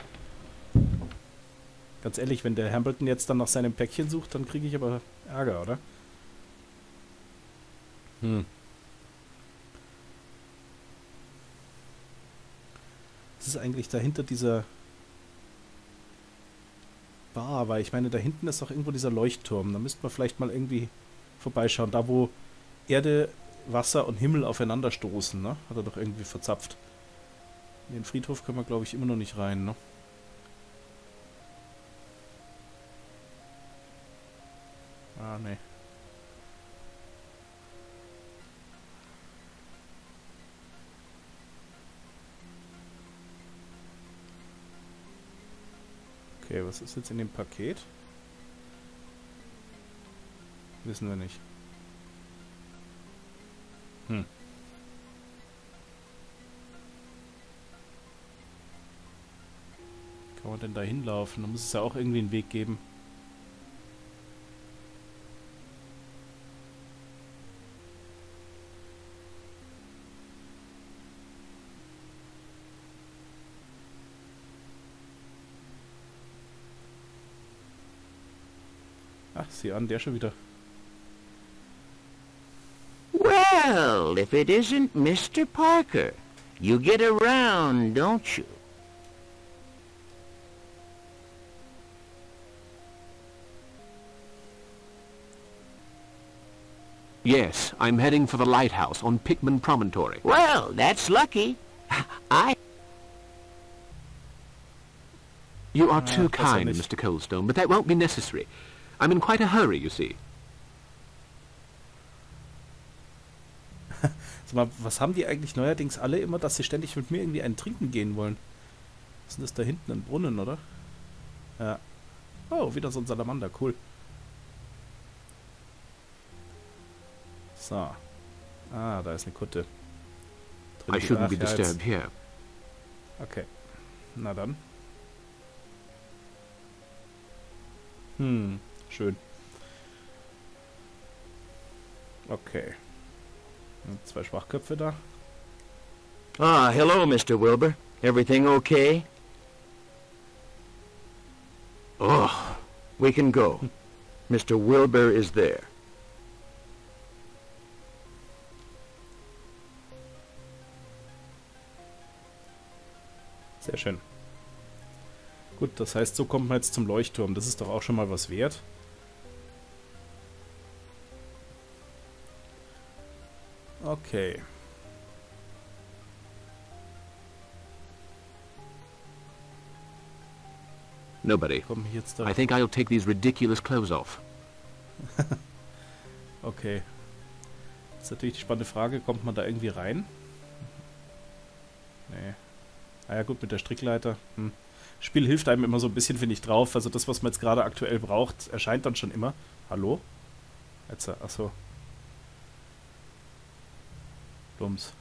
Ganz ehrlich, wenn der Hambleton jetzt dann nach seinem Päckchen sucht, dann kriege ich aber Ärger, oder? Hm. Was ist eigentlich dahinter dieser Bar? Weil ich meine, da hinten ist doch irgendwo dieser Leuchtturm. Da müssten wir vielleicht mal irgendwie vorbeischauen. Da, wo Erde, Wasser und Himmel aufeinander stoßen, ne? Hat er doch irgendwie verzapft. In den Friedhof können wir, glaube ich, immer noch nicht rein, ne? Ah, ne. Okay, was ist jetzt in dem Paket? Wissen wir nicht. Hm. Kann man denn da hinlaufen? Da muss es ja auch irgendwie einen Weg geben. Ach, sieh an, der schon wieder. Well, if it isn't Mister Parker. You get around, don't you? Yes, I'm heading for the lighthouse on Pickman Promontory. Well, that's lucky. I... You are Ah, too besser kind, nicht. Mister Coldstone, but that won't be necessary. I'm in quite a hurry, you see. Sag mal, was haben die eigentlich neuerdings alle immer, dass sie ständig mit mir irgendwie einen trinken gehen wollen? Was ist denn das da hinten? Ein Brunnen, oder? Ja. Oh, wieder so ein Salamander, cool. So. Ah, da ist eine Kutte. Drin I die- shouldn't ach, be ja, jetzt- disturbed here. Okay. Na dann. Hm, schön. Okay. Und zwei Schwachköpfe da. Ah, hello, Mister Wilbur. Everything okay? Oh, we can go. Mister Wilbur is there. Sehr schön. Gut, das heißt, so kommt man jetzt zum Leuchtturm. Das ist doch auch schon mal was wert. Okay. Nobody. Komm ich jetzt da. I think I'll take these ridiculous clothes off. Okay. Das ist natürlich die spannende Frage. Kommt man da irgendwie rein? Nee. Ah ja gut, mit der Strickleiter. Hm. Spiel hilft einem immer so ein bisschen, finde ich, drauf. Also das, was man jetzt gerade aktuell braucht, erscheint dann schon immer. Hallo? Jetzt, achso. Bums.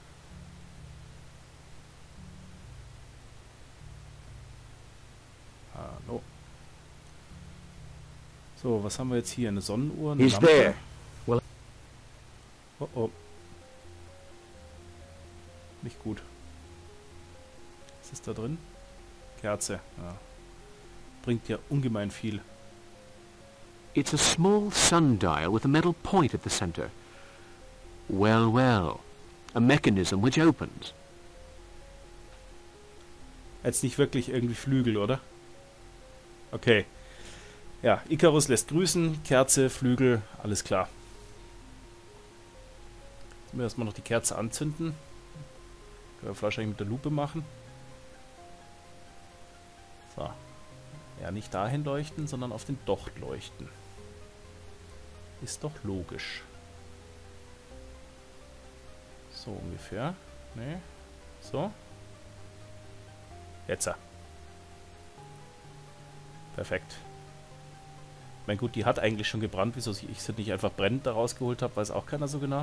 Hallo. So, was haben wir jetzt hier? Eine Sonnenuhr? Eine He's Lampe? there. Oh oh. Nicht gut. Was ist da drin? Kerze. Ja. Bringt ja ungemein viel. It's a small sundial with a metal point at the center. Well, well. A mechanism which opens. Jetzt nicht wirklich irgendwie Flügel, oder? Okay. Ja, Icarus lässt grüßen. Kerze, Flügel, alles klar. Jetzt müssen wir erstmal noch die Kerze anzünden. Können wir wahrscheinlich mit der Lupe machen. So. Ja, nicht dahin leuchten, sondern auf den Docht leuchten. Ist doch logisch. So ungefähr. Nee. So. Jetzt. Perfekt. Ich meine, gut, die hat eigentlich schon gebrannt. Wieso ich sie nicht einfach brennend da rausgeholt habe, weiß auch keiner so genau.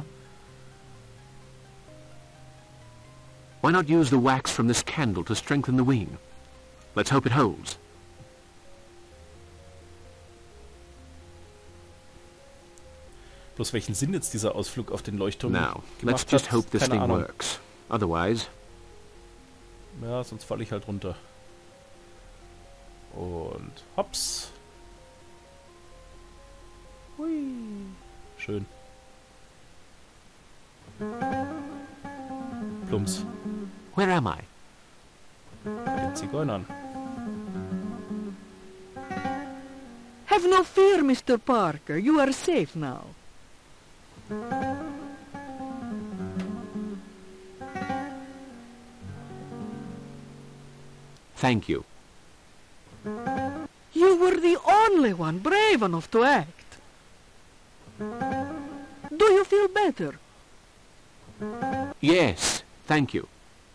Why not use the wax from this candle to strengthen the wing? Let's hope it holds. Bloß welchen Sinn jetzt dieser Ausflug auf den Leuchtturm Now, let's gemacht just hat, hope this keine thing Ahnung. works. Otherwise... Ja, sonst falle ich halt runter. Und hops. Hui. Schön. Plumps. Where am I? Bei den Zigeunern. Have no fear, Mister Parker. You are safe now. Thank you. You were the only one brave enough to act. Do you feel better? Yes, thank you.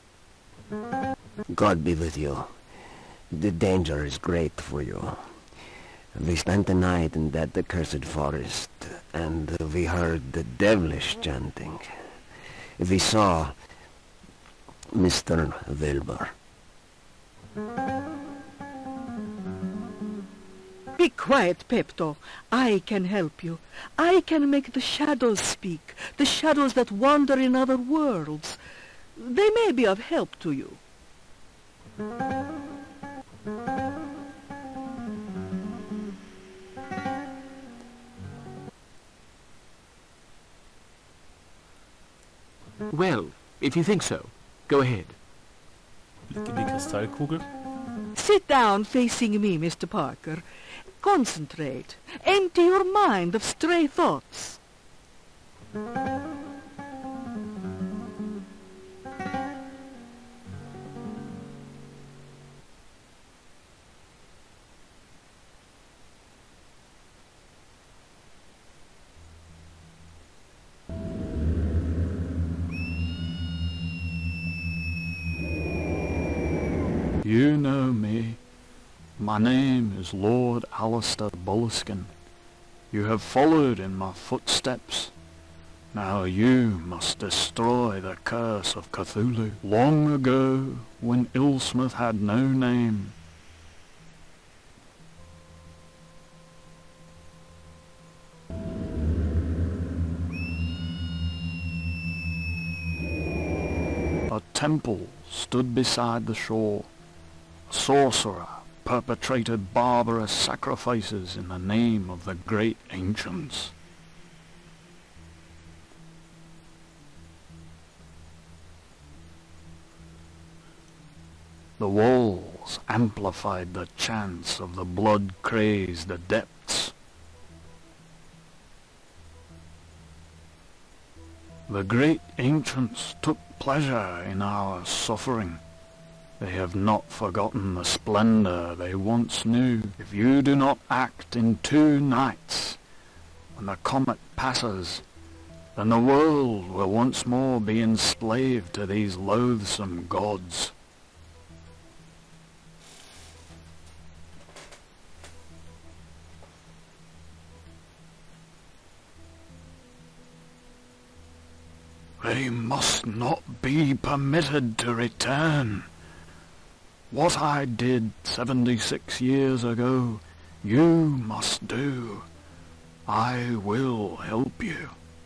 God be with you. The danger is great for you. We spent the night in that accursed forest, and we heard the devilish chanting. We saw Mister Wilbur. Be quiet, Pepto. I can help you. I can make the shadows speak, the shadows that wander in other worlds. They may be of help to you. Well, if you think so, go ahead. Blick in die Kristallkugel. Sit down facing me, Mister Parker. Concentrate. Empty your mind of stray thoughts. You know me. My name is Lord Alistair Boleskine. You have followed in my footsteps. Now you must destroy the curse of Cthulhu. Long ago, when Ilsmith had no name, a temple stood beside the shore. A sorcerer perpetrated barbarous sacrifices in the name of the great ancients. The walls amplified the chants of the blood-crazed adepts. The great ancients took pleasure in our suffering. They have not forgotten the splendor they once knew. If you do not act in two nights, when the comet passes, then the world will once more be enslaved to these loathsome gods. They must not be permitted to return. What I did seventy-six years ago, you must do. I will help you.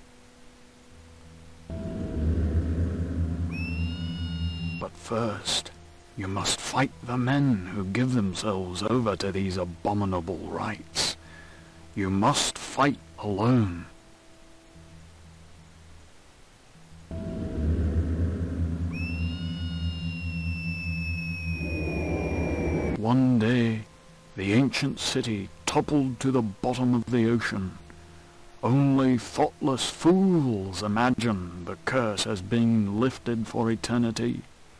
But first, you must fight the men who give themselves over to these abominable rites. You must fight alone. One day, the ancient city toppled to the bottom of the ocean. Only thoughtless fools imagine the curse has been lifted for eternity.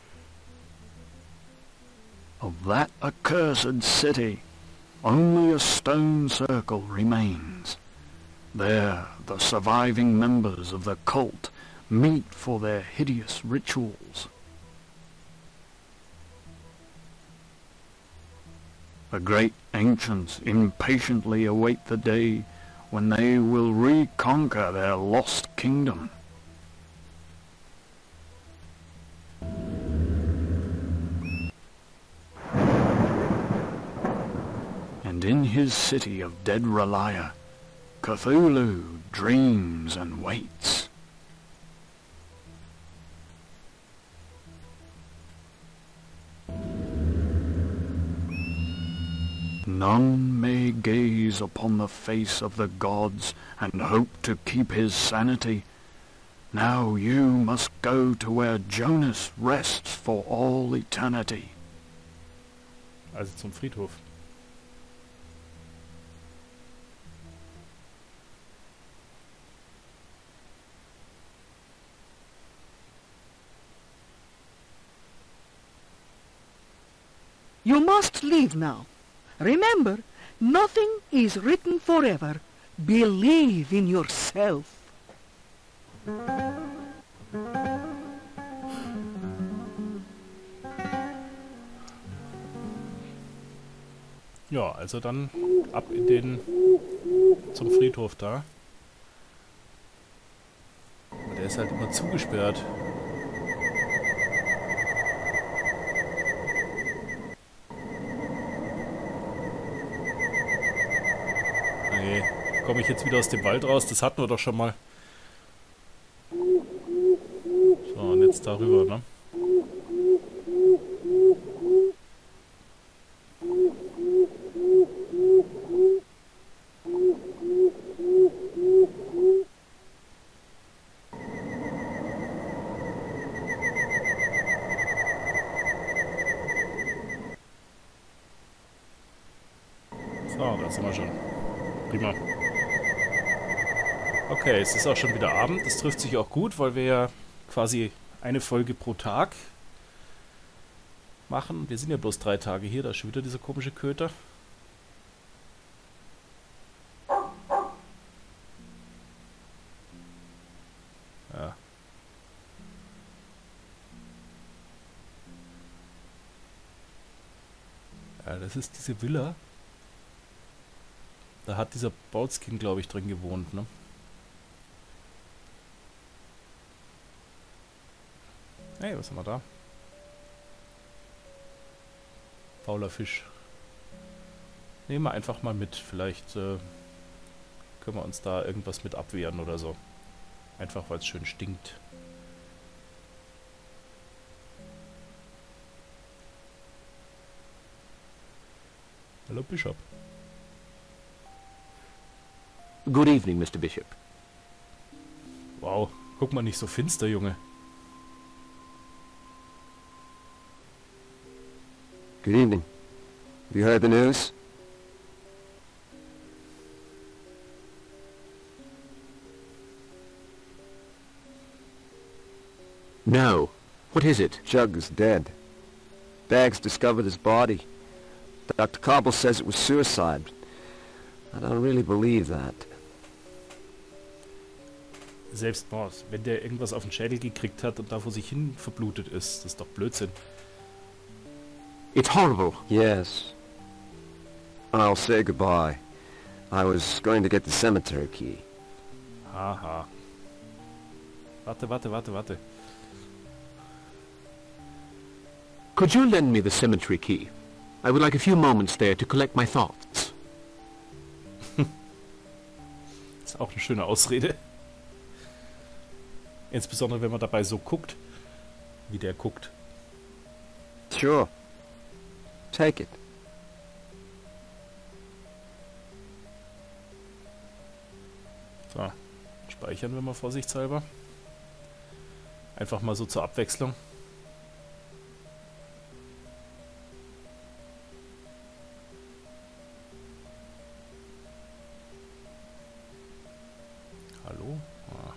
Of that accursed city, only a stone circle remains. There, the surviving members of the cult meet for their hideous rituals. The great ancients impatiently await the day when they will reconquer their lost kingdom. And in his city of dead Relia, Cthulhu dreams and waits. None may gaze upon the face of the gods and hope to keep his sanity. Now you must go to where Jonas rests for all eternity. Also zum Friedhof. You must leave now. Remember, nothing is written forever. Believe in yourself. Ja, also dann ab in den zum Friedhof da. Aber der ist halt immer zugesperrt. Nee, komme ich jetzt wieder aus dem Wald raus? Das hatten wir doch schon mal. So, und jetzt darüber, ne? So, da sind wir schon. Prima. Okay, es ist auch schon wieder Abend. Das trifft sich auch gut, weil wir ja quasi eine Folge pro Tag machen. Wir sind ja bloß drei Tage hier. Da ist schon wieder dieser komische Köter. Ja. Ja, das ist diese Villa. Da hat dieser Bautzkin, glaube ich, drin gewohnt, ne? Hey, was haben wir da? Fauler Fisch. Nehmen wir einfach mal mit. Vielleicht äh, können wir uns da irgendwas mit abwehren oder so. Einfach, weil es schön stinkt. Hallo, Bishop. Good evening, Mister Bishop. Wow, guck mal, nicht so finster, Junge. Good evening. Have you heard the news? No. What is it? Jug is dead. Baggs discovered his body. Doctor Cobble says it was suicide. I don't really believe that. Selbstmord. Wenn der irgendwas auf den Schädel gekriegt hat und da vor sich hin verblutet ist, das ist doch Blödsinn. It's horrible. Yes. I'll say goodbye. I was going to get the cemetery key. Haha. Warte, warte, warte, warte. Could you lend me the cemetery key? I would like a few moments there to collect my thoughts. Ist auch eine schöne Ausrede. Insbesondere, wenn man dabei so guckt, wie der guckt. Sure. Take it. So, speichern wir mal vorsichtshalber. Einfach mal so zur Abwechslung. Hallo? Ah.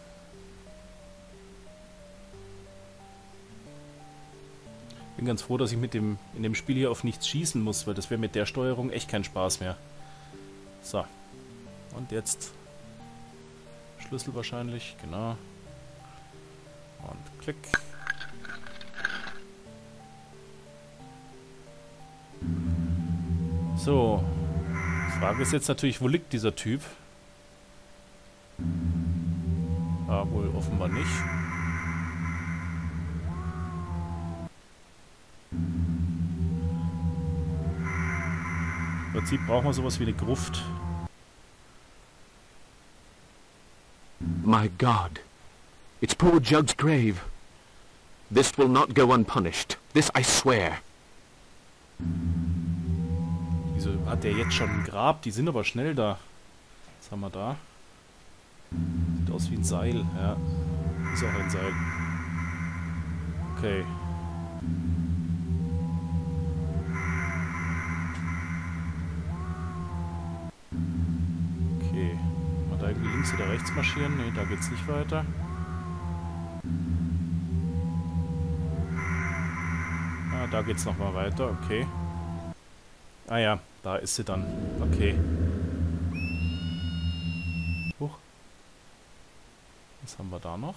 Bin ganz froh, dass ich mit dem in dem Spiel hier auf nichts schießen muss, weil das wäre mit der Steuerung echt kein Spaß mehr. So. Und jetzt Schlüssel wahrscheinlich, genau. Und klick. So. Die Frage ist jetzt natürlich, wo liegt dieser Typ? Ah, wohl offenbar nicht. Im Prinzip brauchen wir sowas wie eine Gruft. My God. It's poor Jug's grave. This will not go unpunished. This I swear. Wieso hat der jetzt schon ein Grab? Die sind aber schnell da. Was haben wir da? Sieht aus wie ein Seil. Ja, ist auch ein Seil. Okay. Okay. Mal da irgendwie links oder rechts marschieren? Ne, da geht's nicht weiter. Ah, da geht's nochmal weiter. Okay. Ah ja, da ist sie dann. Okay. Huch. Was haben wir da noch?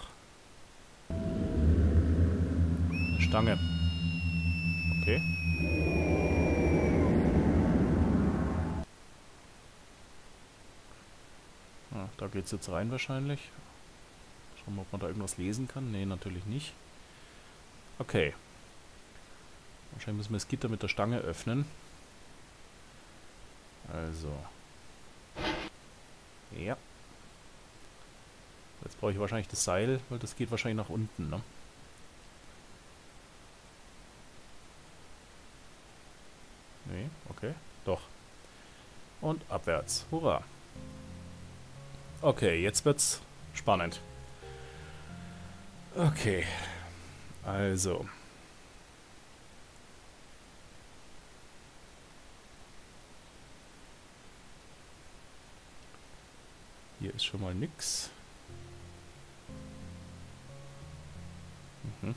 Eine Stange. Okay. Ah, da geht's jetzt rein wahrscheinlich. Schauen wir, ob man da irgendwas lesen kann. Nee, natürlich nicht. Okay. Wahrscheinlich müssen wir das Gitter mit der Stange öffnen. Also. Ja. Jetzt brauche ich wahrscheinlich das Seil, weil das geht wahrscheinlich nach unten, ne? Nee, okay. Doch. Und abwärts. Hurra. Okay, jetzt wird's spannend. Okay. Also. Hier ist schon mal nix. Mhm.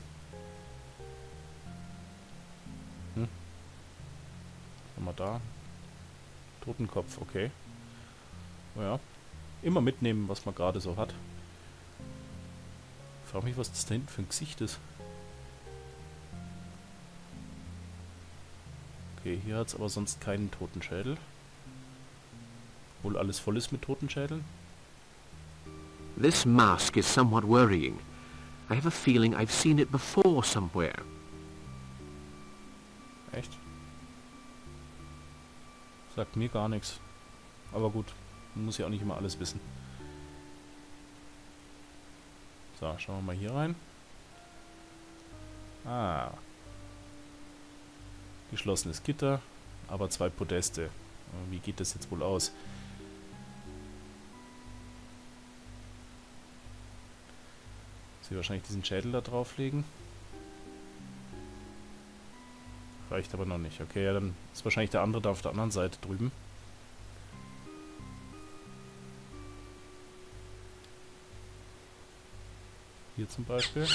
Hm. Was haben wir da? Totenkopf, okay. Ja. Immer mitnehmen, was man gerade so hat. Ich frage mich, was das da hinten für ein Gesicht ist. Okay, hier hat es aber sonst keinen Totenschädel. Obwohl alles voll ist mit Totenschädeln. This mask is somewhat worrying. I have a feeling I've seen it before somewhere. Echt? Sagt mir gar nichts. Aber gut, man muss ja auch nicht immer alles wissen. So, schauen wir mal hier rein. Ah. Geschlossenes Gitter, aber zwei Podeste. Wie geht das jetzt wohl aus? Sie wahrscheinlich diesen Schädel da drauflegen. Reicht aber noch nicht. Okay, ja, dann ist wahrscheinlich der andere da auf der anderen Seite drüben. Hier zum Beispiel.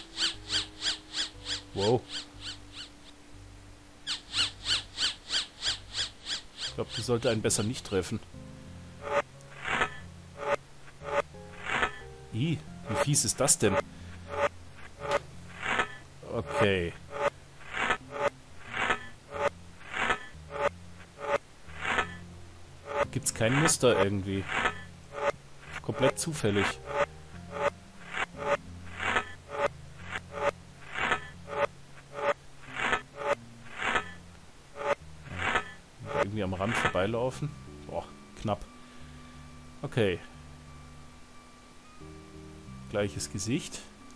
Wow. Ich glaube, die sollte einen besser nicht treffen. Ih, wie fies ist das denn? Okay. Gibt's kein Muster irgendwie. Komplett zufällig. Irgendwie am Rand vorbeilaufen. Boah, knapp. Okay. Gleiches Gesicht.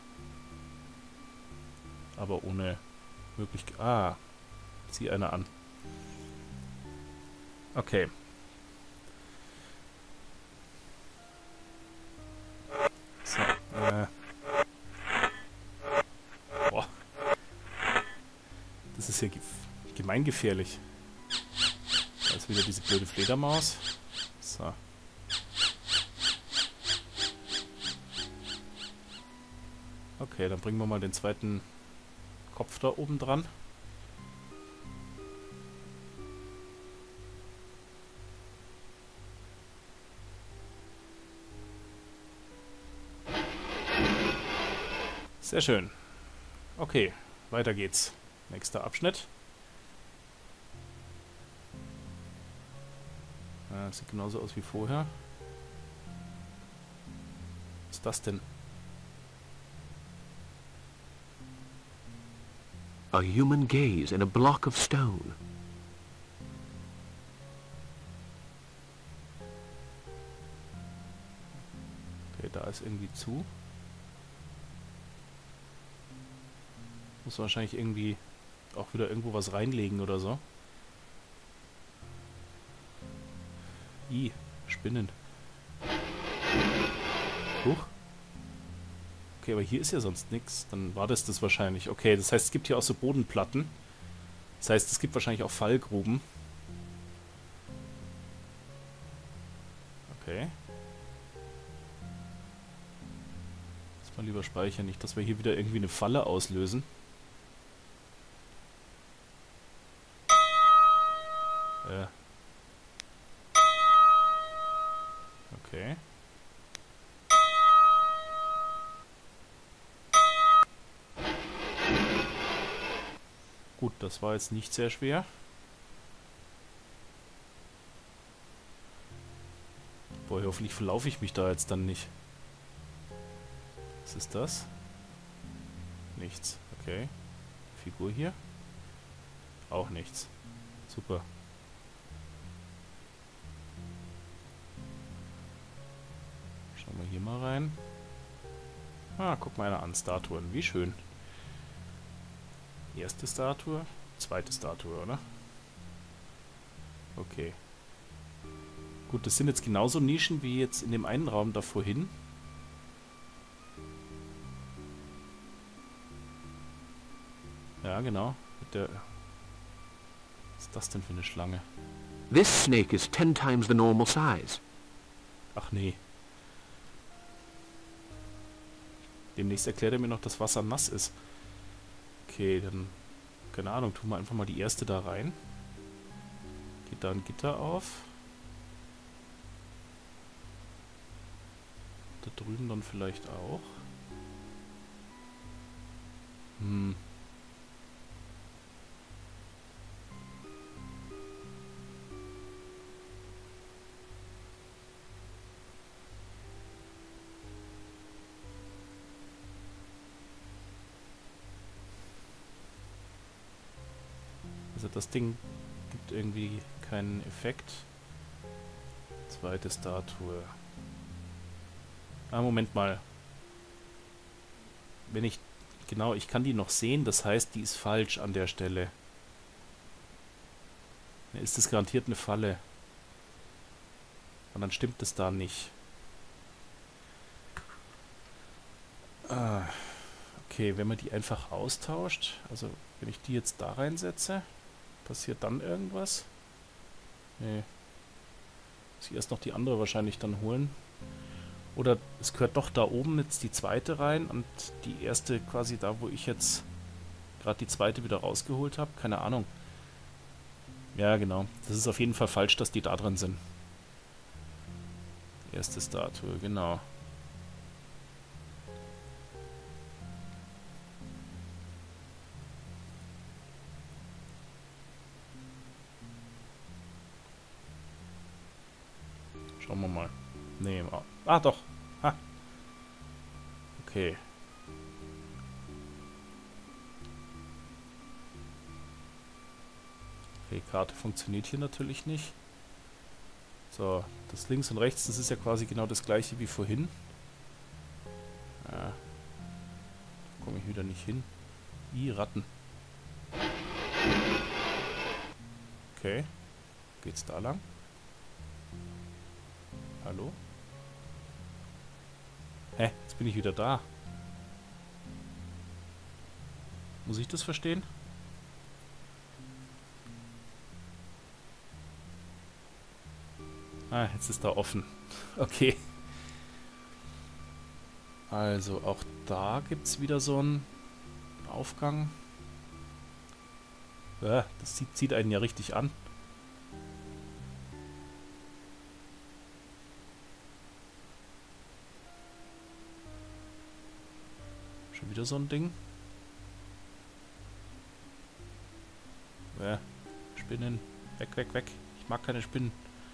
Aber ohne Möglichkeit. Ah, zieh eine an. Okay. So, äh. Boah. Das ist ja ge gemeingefährlich. Da ist wieder diese blöde Fledermaus. So. Okay, dann bringen wir mal den zweiten Kopf da oben dran. Sehr schön. Okay, weiter geht's. Nächster Abschnitt. Ja, sieht genauso aus wie vorher. Was ist das denn? A human gaze in a block of stone. Okay, da ist irgendwie zu. Muss wahrscheinlich irgendwie auch wieder irgendwo was reinlegen oder so. Ih, Spinnen. Huch. Okay, aber hier ist ja sonst nichts. Dann war das das wahrscheinlich. Okay, das heißt, es gibt hier auch so Bodenplatten. Das heißt, es gibt wahrscheinlich auch Fallgruben. Okay. Lass mal lieber speichern, nicht, dass wir hier wieder irgendwie eine Falle auslösen. Äh. Okay. Gut, das war jetzt nicht sehr schwer. Boah, hoffentlich verlaufe ich mich da jetzt dann nicht. Was ist das? Nichts. Okay. Figur hier? Auch nichts. Super. Schauen wir hier mal rein. Ah, guck mal einer an. Statuen. Wie schön. Erste Statue, zweite Statue, oder? Okay. Gut, das sind jetzt genauso Nischen wie jetzt in dem einen Raum da vorhin. Ja, genau. Mit der... Was ist das denn für eine Schlange? This snake is ten times the normal size. Ach nee. Demnächst erklärt er mir noch, dass Wasser nass ist. Okay, dann, keine Ahnung, tun wir einfach mal die erste da rein. Geht da ein Gitter auf. Da drüben dann vielleicht auch. Hm. Also das Ding gibt irgendwie keinen Effekt. Zweite Statue. Ah, Moment mal. Wenn ich... Genau, ich kann die noch sehen, das heißt, die ist falsch an der Stelle. Dann ist das garantiert eine Falle. Und dann stimmt es da nicht. Ah, okay, wenn man die einfach austauscht, also wenn ich die jetzt da reinsetze... Passiert dann irgendwas? Nee. Muss ich erst noch die andere wahrscheinlich dann holen. Oder es gehört doch da oben jetzt die zweite rein und die erste quasi da, wo ich jetzt gerade die zweite wieder rausgeholt habe. Keine Ahnung. Ja, genau. Das ist auf jeden Fall falsch, dass die da drin sind. Erste Statue, genau. Schauen wir mal. Nee, ah doch. Ha. Okay. Okay, Karte funktioniert hier natürlich nicht. So, das links und rechts, das ist ja quasi genau das gleiche wie vorhin. Ja. Komme ich wieder nicht hin. I, Ratten. Okay. Geht's da lang? Hallo? Hä? Jetzt bin ich wieder da. Muss ich das verstehen? Ah, jetzt ist da offen. Okay. Also, auch da gibt es wieder so einen Aufgang. Ja, das zieht, zieht einen ja richtig an. Schon wieder so ein Ding. Ja, Spinnen. Weg, weg, weg. Ich mag keine Spinnen.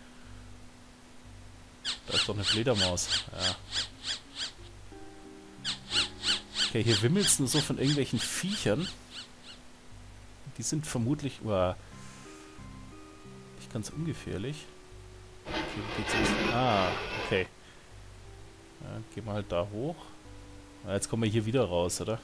Da ist doch eine Fledermaus. Ja. Okay, hier wimmelt es nur so von irgendwelchen Viechern. Die sind vermutlich... Uh, nicht ganz ungefährlich. Okay, wo geht's jetzt? Ah, okay. Ja, gehen wir halt da hoch. Ah, jetzt kommen wir hier wieder raus, oder?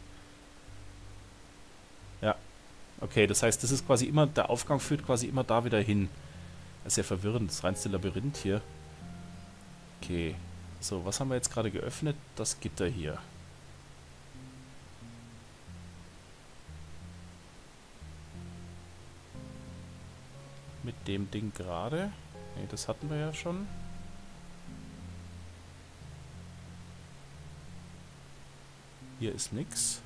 Ja. Okay, das heißt, das ist quasi immer... Der Aufgang führt quasi immer da wieder hin. Das ist ja verwirrend. Das reinste Labyrinth hier. Okay. So, was haben wir jetzt gerade geöffnet? Das Gitter hier. Mit dem Ding gerade. Ne, das hatten wir ja schon. Hier ist nix.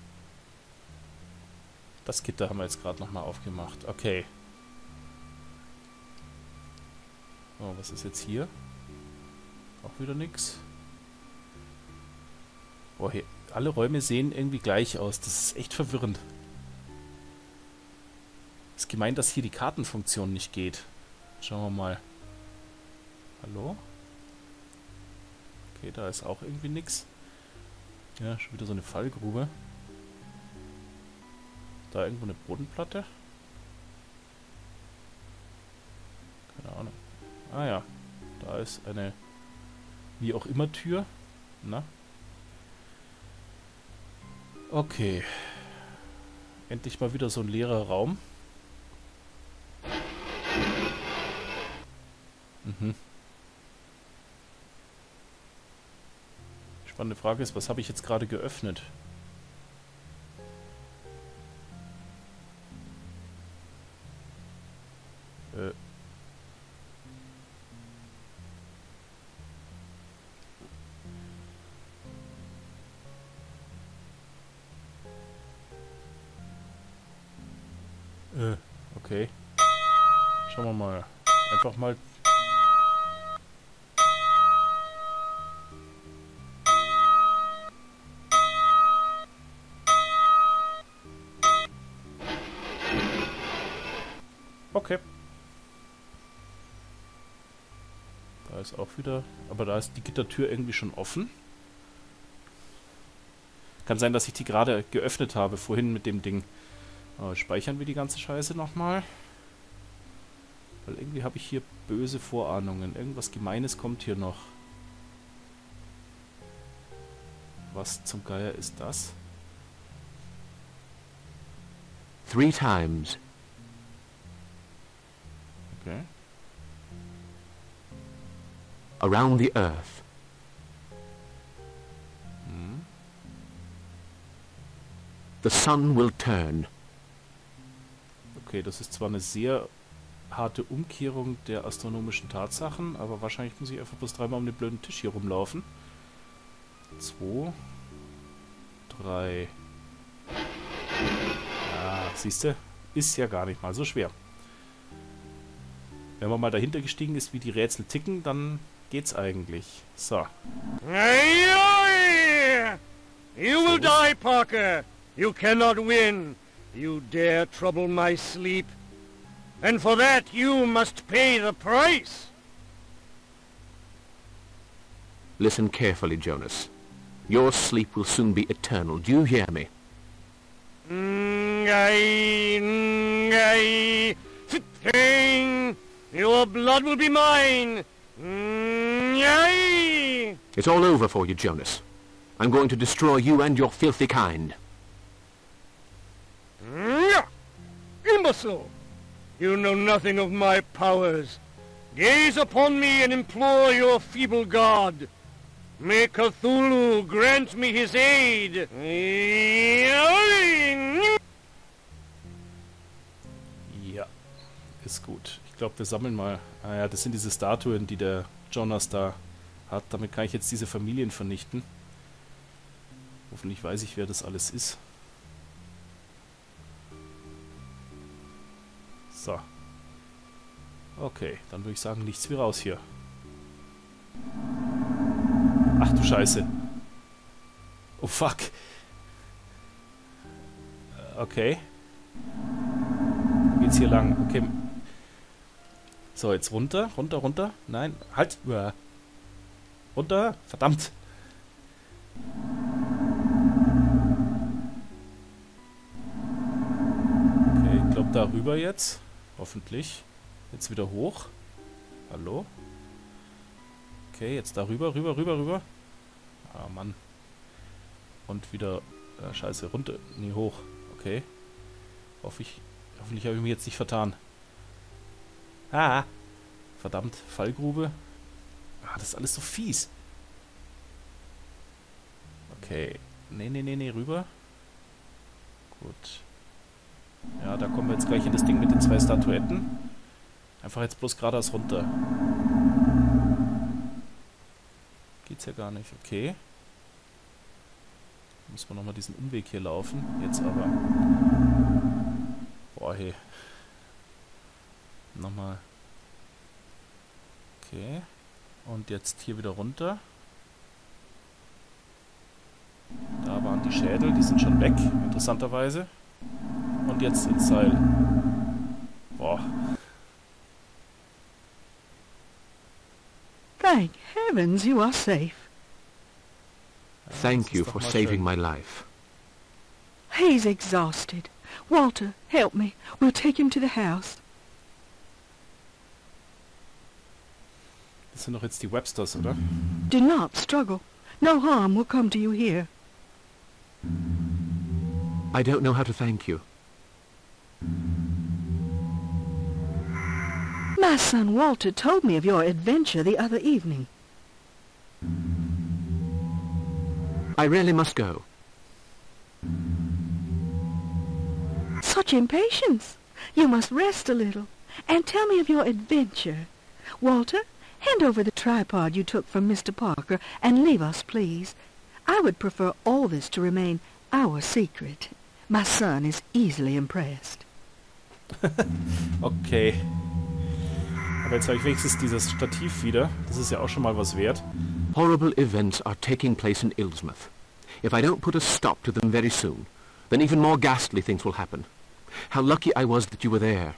Das Gitter haben wir jetzt gerade nochmal aufgemacht. Okay. So, was ist jetzt hier? Auch wieder nix. Boah, hier, alle Räume sehen irgendwie gleich aus. Das ist echt verwirrend. Ist gemeint, dass hier die Kartenfunktion nicht geht. Schauen wir mal. Hallo? Okay, da ist auch irgendwie nix. Ja, schon wieder so eine Fallgrube. Da irgendwo eine Bodenplatte. Keine Ahnung. Ah ja, da ist eine wie auch immer Tür. Na? Okay. Endlich mal wieder so ein leerer Raum. Mhm. Spannende Frage ist, was habe ich jetzt gerade geöffnet? Äh. Äh, okay. Schauen wir mal. Einfach mal... Okay. Da ist auch wieder... Aber da ist die Gittertür irgendwie schon offen. Kann sein, dass ich die gerade geöffnet habe, vorhin mit dem Ding. Aber speichern wir die ganze Scheiße nochmal. Weil irgendwie habe ich hier böse Vorahnungen. Irgendwas Gemeines kommt hier noch. Was zum Geier ist das? Three times. Okay. Around the earth. Hm. The sun will turn. Okay, das ist zwar eine sehr harte Umkehrung der astronomischen Tatsachen, aber wahrscheinlich muss ich einfach bloß dreimal um den blöden Tisch hier rumlaufen. Zwei. Drei. Ja, siehste, ist ja gar nicht mal so schwer. Wenn man mal dahinter gestiegen ist, wie die Rätsel ticken, dann geht's eigentlich. So. You will die, Parker. You cannot win. You dare trouble my sleep. And for that you must pay the price. Listen carefully, Jonas. Your sleep will soon be eternal. Do you hear me? Ngai, ngai, ting. Your blood will be mine. Ngai. It's all over for you, Jonas. I'm going to destroy you and your filthy kind. Imbecile! You know nothing of my powers. Gaze upon me and implore your feeble god. May Cthulhu grant me his aid. Ja, ist gut. Ich glaube, wir sammeln mal. Ah ja, das sind diese Statuen, die der Jonas da hat. Damit kann ich jetzt diese Familien vernichten. Hoffentlich weiß ich, wer das alles ist. So. Okay, dann würde ich sagen, nichts wie raus hier. Ach du Scheiße. Oh fuck. Okay. Geht's hier lang? Okay. So, jetzt runter, runter, runter. Nein, halt. Runter. Verdammt. Okay, ich glaube darüber jetzt. Hoffentlich. Jetzt wieder hoch. Hallo? Okay, jetzt darüber, rüber, rüber, rüber. Ah, Mann. Und wieder... Äh, scheiße, runter. Nee, hoch. Okay. Hoffe ich... Hoffentlich habe ich mich jetzt nicht vertan. Ah! Verdammt, Fallgrube. Ah, das ist alles so fies. Okay. Nee, nee, nee, nee, rüber. Gut. Ja, da kommen wir jetzt gleich in das Ding mit den zwei Statuetten. Einfach jetzt bloß geradeaus runter. Geht's ja gar nicht. Okay. Müssen wir nochmal diesen Umweg hier laufen. Jetzt aber. Boah, hey. Nochmal. Okay. Und jetzt hier wieder runter. Da waren die Schädel, die sind schon weg, interessanterweise. Und jetzt ins Seil. Boah. Thank heavens you are safe. Thank you for saving my life. He's exhausted. Walter, help me. We'll take him to the house. Das sind doch jetzt die Websters, oder? Do not struggle. No harm will come to you here. I don't know how to thank you. My son Walter told me of your adventure the other evening. I really must go. Such impatience. You must rest a little and tell me of your adventure. Walter, hand over the tripod you took from Mister Parker and leave us, please. I would prefer all this to remain our secret. My son is easily impressed. Okay. Aber jetzt habe ich wenigstens dieses Stativ wieder. Das ist ja auch schon mal was wert. Horrible events are taking place in Ilsmouth. If I don't put a stop to them very soon, then even more ghastly things will happen. How lucky I was that you were there.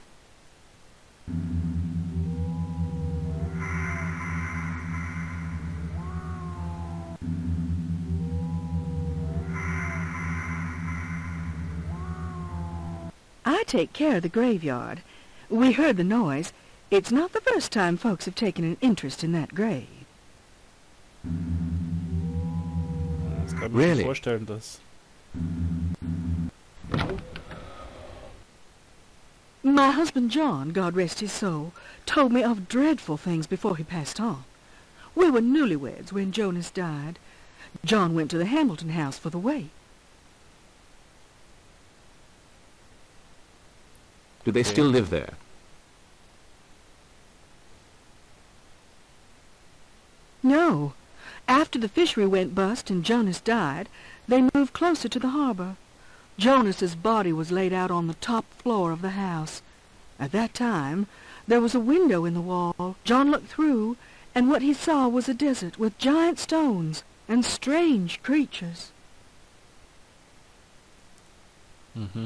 I take care of the graveyard. We heard the noise. It's not the first time folks have taken an interest in that grave. Das kann ich Really? mir vorstellen, dass... My husband John, God rest his soul, told me of dreadful things before he passed on. We were newlyweds when Jonas died. John went to the Hamilton house for the wake. Do they Okay. still live there? No. After the fishery went bust and Jonas died, they moved closer to the harbor. Jonas's body was laid out on the top floor of the house. At that time, there was a window in the wall. John looked through, and what he saw was a desert with giant stones and strange creatures. Mhm.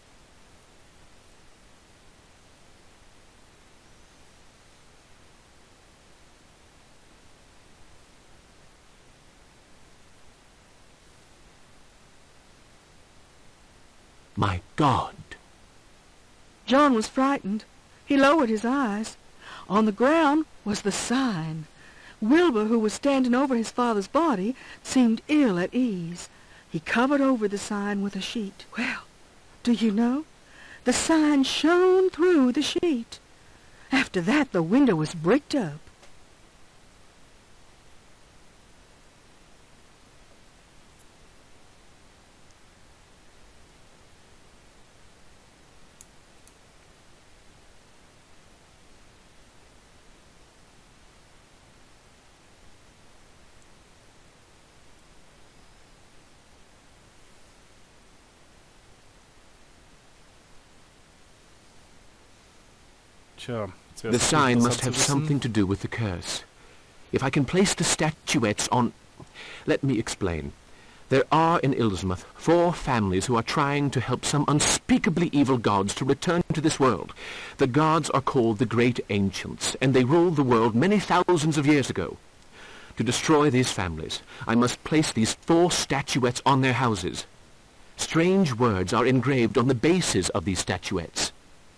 My God! John was frightened. He lowered his eyes. On the ground was the sign. Wilbur, who was standing over his father's body, seemed ill at ease. He covered over the sign with a sheet. Well, do you know? The sign shone through the sheet. After that, the window was bricked up. Tja, jetzt wär's The natürlich sign interessant must zu have wissen. something to do with the curse. If I can place the statuettes on... Let me explain. There are in Ilsmouth four families who are trying to help some unspeakably evil gods to return to this world. The gods are called the Great Ancients, and they ruled the world many thousands of years ago. To destroy these families, I must place these four statuettes on their houses. Strange words are engraved on the bases of these statuettes.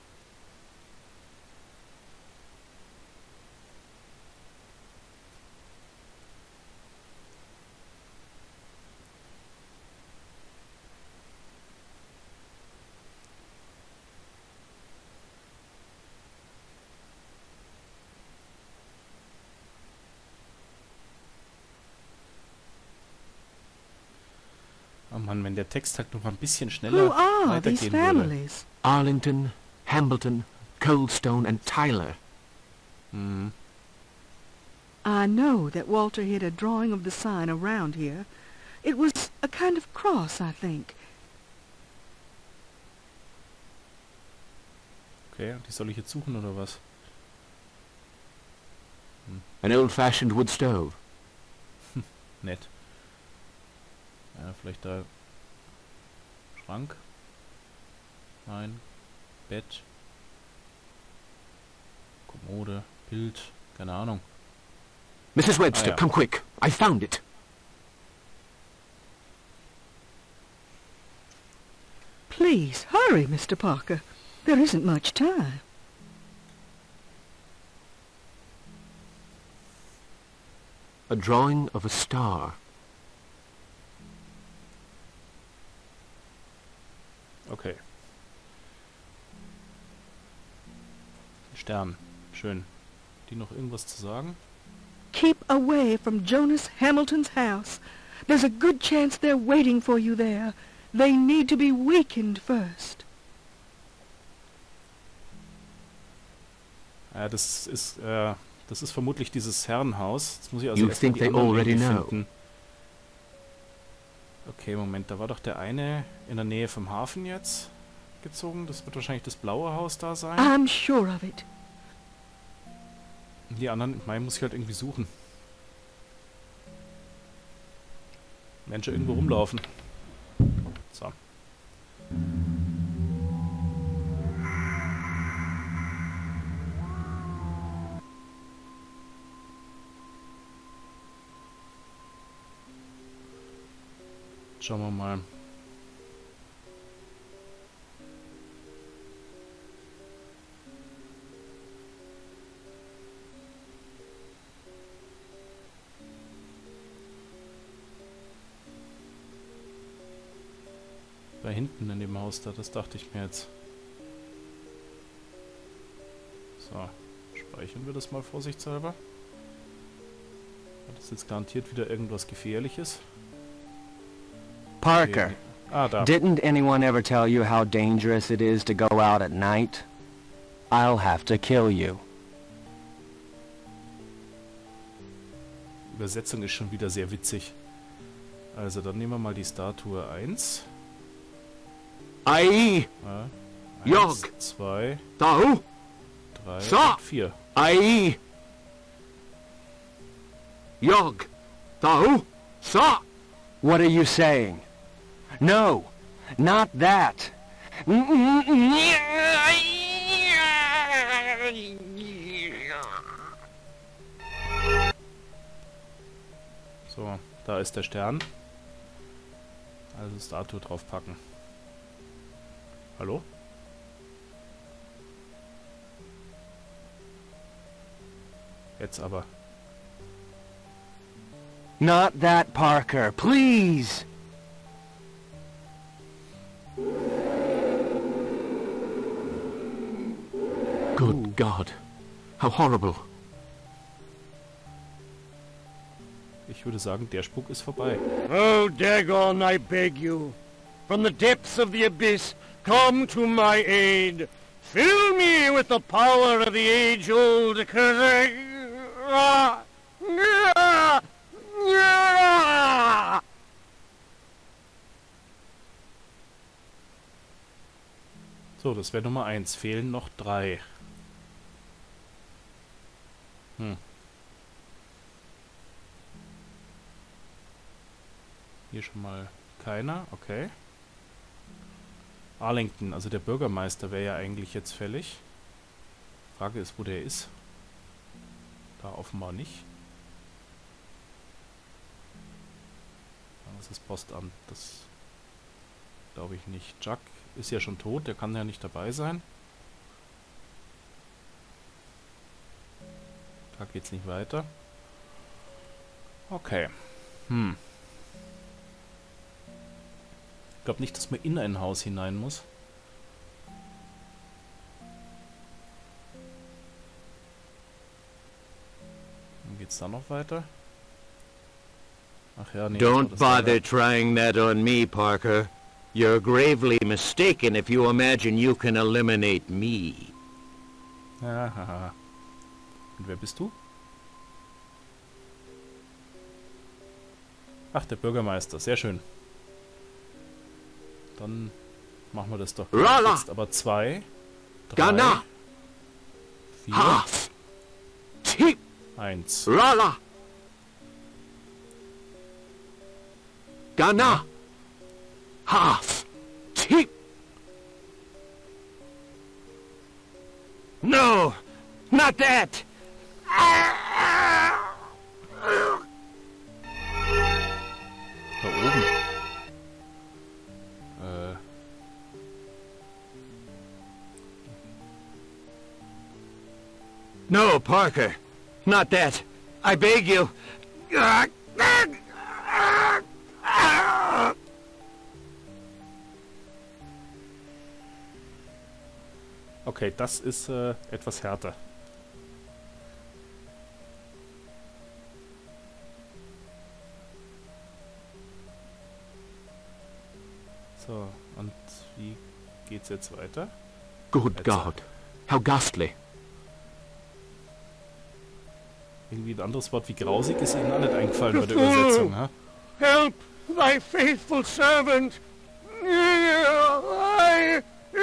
Oh Mann, wenn der Text halt noch mal ein bisschen Who schneller are these weitergehen würde. families? Arlington, Hambleton, Coldstone, and Tyler. Mhm. I know that Walter hid a drawing of the sign around here. It was a kind of cross, I think. Okay, und die soll ich jetzt suchen, oder was? An old-fashioned wood stove. Nett. Ja, vielleicht da... Schrank? Nein. Bett. Kommode. Bild. Keine Ahnung. Missus Webster, Ah, ja. come quick. I found it. Please, hurry, Mister Parker. There isn't much time. A drawing of a star. Okay. Stern. Schön. Die noch irgendwas zu sagen? Keep away from Jonas Hamilton's house. There's a good chance they're waiting for you there. They need to be weakened first. Ja, das ist, äh, das ist vermutlich dieses Herrenhaus. Jetzt muss ich also You erst mal think die they anderen already irgendwie know? finden. Okay, Moment, da war doch der eine in der Nähe vom Hafen jetzt gezogen. Das wird wahrscheinlich das blaue Haus da sein. I'm sure of it. Die anderen, ich meine, muss ich halt irgendwie suchen. Werden schon irgendwo rumlaufen. So. Schauen wir mal. Da hinten in dem Haus da, das dachte ich mir jetzt. So, speichern wir das mal vorsichtshalber. Das ist jetzt garantiert wieder irgendwas Gefährliches. Parker, Ah, da. Didn't anyone ever tell you how dangerous it is to go out at night? I'll have to kill you. Übersetzung ist schon wieder sehr witzig. Also, dann nehmen wir mal die Statue eins. Ai! Ja, Jog! zwei, Tau! drei Sa! und vier. Ai! Jog! Tau! Sa! What are you saying? No, not that. So, da ist der Stern. Also Statue draufpacken. Hallo? Jetzt aber. Not that, Parker, please. Good God. How horrible. Ich würde sagen, der Spuk ist vorbei. Oh, Dagon, I beg you. From the depths of the abyss, come to my aid. Fill me with the power of the age-old curse. So, das wäre Nummer eins. Fehlen noch drei. Hm. Hier schon mal keiner. Okay. Arlington, also der Bürgermeister, wäre ja eigentlich jetzt fällig. Frage ist, wo der ist. Da offenbar nicht. Das ist Postamt. Das glaube ich nicht. Jack ist ja schon tot, der kann ja nicht dabei sein. Da geht's nicht weiter. Okay. Hm. Ich glaube nicht, dass man in ein Haus hinein muss. Dann geht's da noch weiter. Ach ja, nee. Don't das war das bother trying that on me, Parker. You're gravely mistaken if you imagine you can eliminate me. Ja, haha. Und wer bist du? Ach, der Bürgermeister. Sehr schön. Dann machen wir das doch. Rala! Jetzt aber zwei, drei, Gana! vier, Half! Tip! eins. Rala! Gana! Half! Tip! No! Not that! Da oben. Äh. No, Parker. Not that. I beg you. Okay, das ist äh, etwas härter. So, und wie geht's jetzt weiter? Good Jetzt. God. How ghastly. Irgendwie ein anderes Wort wie grausig ist Ihnen auch nicht eingefallen bei der Übersetzung, ha? Help thy faithful servant. I...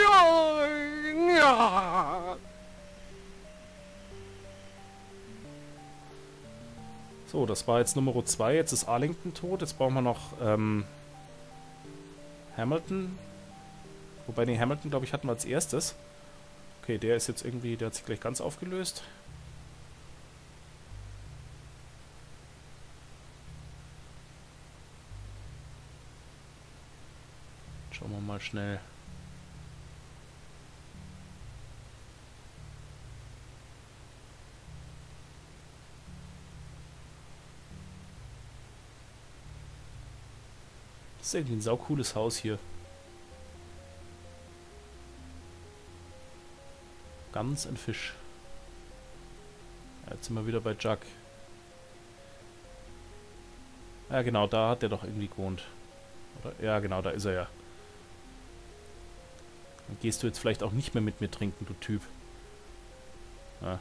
So, das war jetzt Nummer zwei. Jetzt ist Arlington tot. Jetzt brauchen wir noch ähm, Hamilton. Wobei den Hamilton, glaube ich, hatten wir als erstes. Okay, der ist jetzt irgendwie, der hat sich gleich ganz aufgelöst. Schauen wir mal schnell. Das ist irgendwie ein saucooles Haus hier. Ganz ein Fisch. Ja, jetzt sind wir wieder bei Jack. Ja genau, da hat er doch irgendwie gewohnt. Oder? Ja, genau, da ist er ja. Dann gehst du jetzt vielleicht auch nicht mehr mit mir trinken, du Typ. Ja.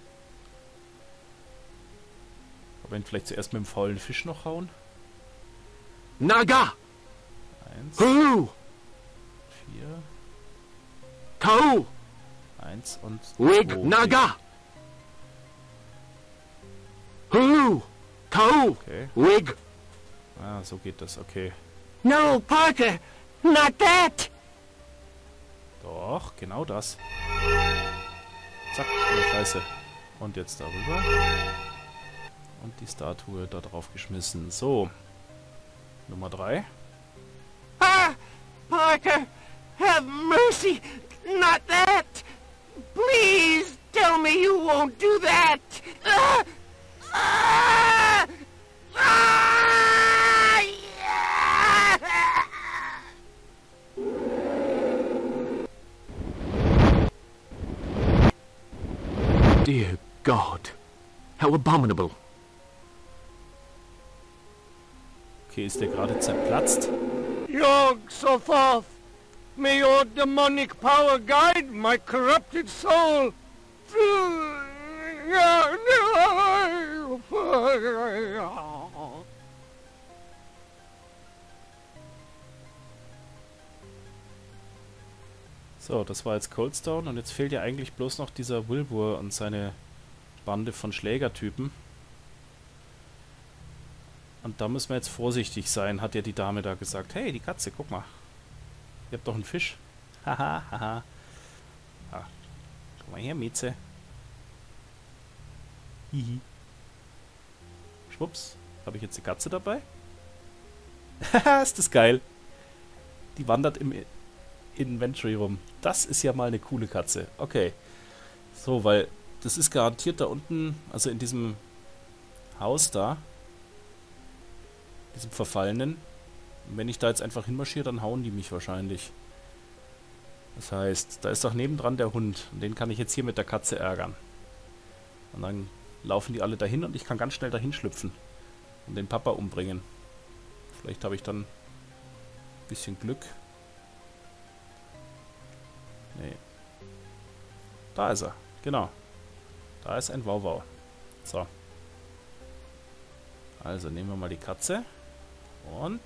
Aber ihn vielleicht zuerst mit dem faulen Fisch noch hauen. Naga! Eins. Hu! Vier. Kau! Eins und Wig zwei. Naga! Hu! Kau! Okay. Wig! Ah, so geht das, okay. No, Parker! Not that! Doch, genau das. Zack, oh Scheiße. Und jetzt darüber. Und die Statue da drauf geschmissen. So. Nummer drei. Ah! Parker! Have mercy! Not that! Please tell me you won't do that! Ah! Ah! Ah! Yeah! Dear God! How abominable! Okay, ist der gerade zerplatzt? Yog-Sothoth, may your demonic power guide my corrupted soul through... So, das war jetzt Coldstone und jetzt fehlt ja eigentlich bloß noch dieser Wilbur und seine Bande von Schlägertypen. Und da müssen wir jetzt vorsichtig sein, hat ja die Dame da gesagt. Hey, die Katze, guck mal. Ihr habt doch einen Fisch. Haha, haha. Ah, komm mal her, Mieze. Hihi. Schwupps. Habe ich jetzt die Katze dabei? Haha, ist das geil. Die wandert im Inventory rum. Das ist ja mal eine coole Katze. Okay. So, weil das ist garantiert da unten, also in diesem Haus da, diesem Verfallenen. Und wenn ich da jetzt einfach hinmarschiere, dann hauen die mich wahrscheinlich. Das heißt, da ist doch nebendran der Hund. Und den kann ich jetzt hier mit der Katze ärgern. Und dann laufen die alle dahin und ich kann ganz schnell dahin schlüpfen. Und den Papa umbringen. Vielleicht habe ich dann ein bisschen Glück. Nee. Da ist er. Genau. Da ist ein Wauwau. So. Also nehmen wir mal die Katze. Und...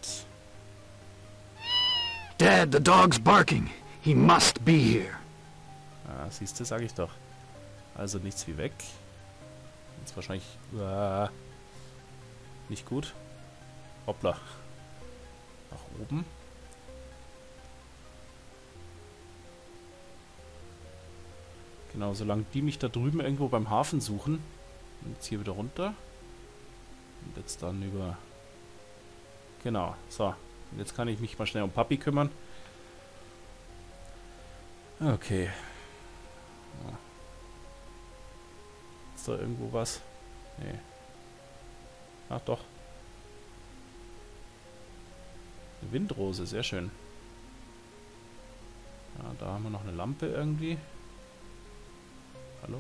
Dad, the dog's barking. He must be here. Ah, siehst du, sag ich doch. Also nichts wie weg. Jetzt wahrscheinlich... Uh, nicht gut. Hoppla. Nach oben. Genau, solange die mich da drüben irgendwo beim Hafen suchen. Und jetzt hier wieder runter. Und jetzt dann über... Genau, so. Und jetzt kann ich mich mal schnell um Papi kümmern. Okay. Ja. Ist da irgendwo was? Nee. Ach doch. Eine Windrose, sehr schön. Ja, da haben wir noch eine Lampe irgendwie. Hallo?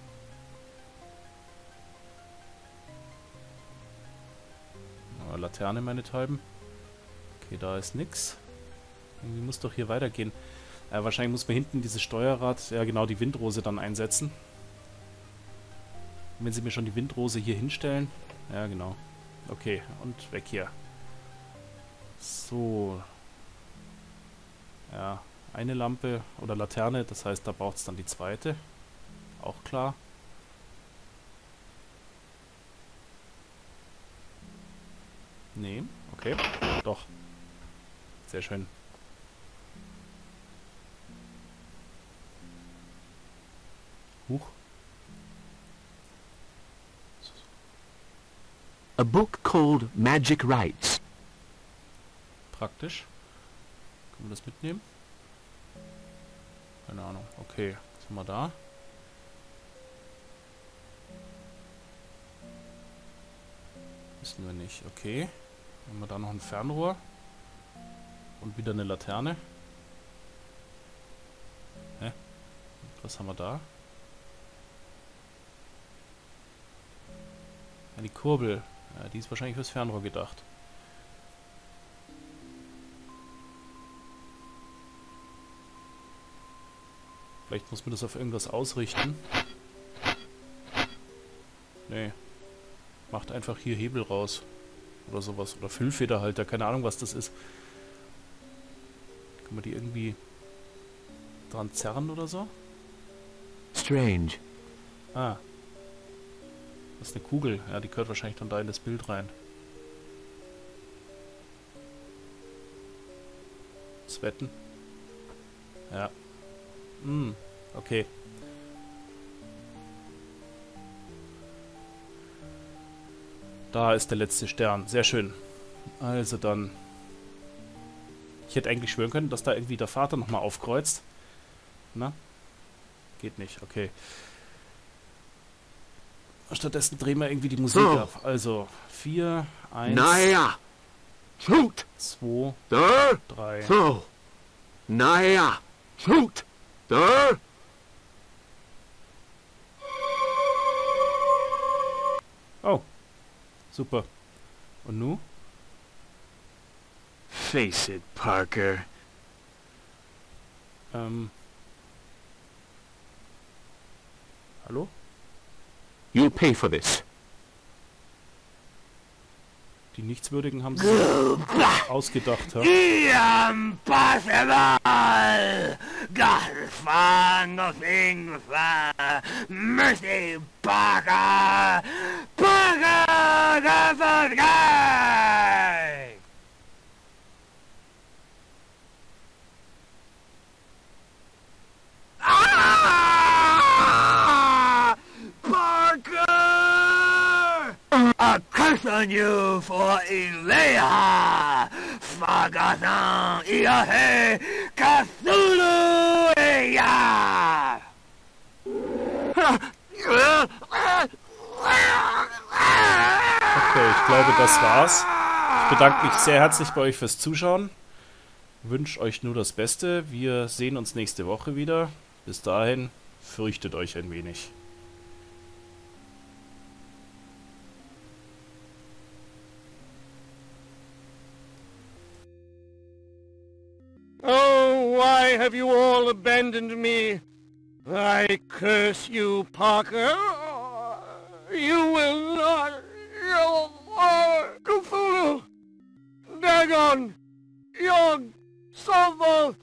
Oh, Laterne meinethalben. Okay, da ist nix. Irgendwie muss doch hier weitergehen. Äh, wahrscheinlich muss man hinten dieses Steuerrad, ja genau, die Windrose dann einsetzen. Und wenn sie mir schon die Windrose hier hinstellen. Ja, genau. Okay, und weg hier. So. Ja, eine Lampe oder Laterne, das heißt, da braucht es dann die zweite. Auch klar. Nee, okay. Doch. Sehr schön. Huch. A book called Magic Rites. Praktisch. Können wir das mitnehmen? Keine Ahnung. Okay, was haben wir da? Wissen wir nicht. Okay. Haben wir da noch ein Fernrohr? Und wieder eine Laterne. Hä? Was haben wir da? Ja, die Kurbel. Ja, die ist wahrscheinlich fürs Fernrohr gedacht. Vielleicht muss man das auf irgendwas ausrichten. Nee. Macht einfach hier Hebel raus. Oder sowas. Oder Füllfederhalter. Keine Ahnung, was das ist. Kann man die irgendwie dran zerren oder so? Strange. Ah. Das ist eine Kugel. Ja, die gehört wahrscheinlich dann da in das Bild rein. Das Wetten. Ja. Hm, okay. Da ist der letzte Stern. Sehr schön. Also dann... Ich hätte eigentlich schwören können, dass da irgendwie der Vater nochmal aufkreuzt. Na? Geht nicht, okay. Stattdessen drehen wir irgendwie die Musik So. ab. Also, vier, eins, Naja. Shoot. zwei, Da. drei. So. Naja. Shoot. Da. Oh. Super. Und nu? Face it, Parker. Ähm. Hallo? You'll pay for this. Die Nichtswürdigen haben sich ausgedacht, ha? Impossible! Garfan nothing for mercy, Parker! Parker, the first guy! Ah! Parker! A curse on you for Ilea! Fagasan Iahe Cthulhu Eya! Okay, ich glaube, das war's. Ich bedanke mich sehr herzlich bei euch fürs Zuschauen. Wünsche euch nur das Beste. Wir sehen uns nächste Woche wieder. Bis dahin, fürchtet euch ein wenig. Oh, why have you all abandoned me? I curse you, Parker. You will not... You are Cthulhu. Dagon. You're so...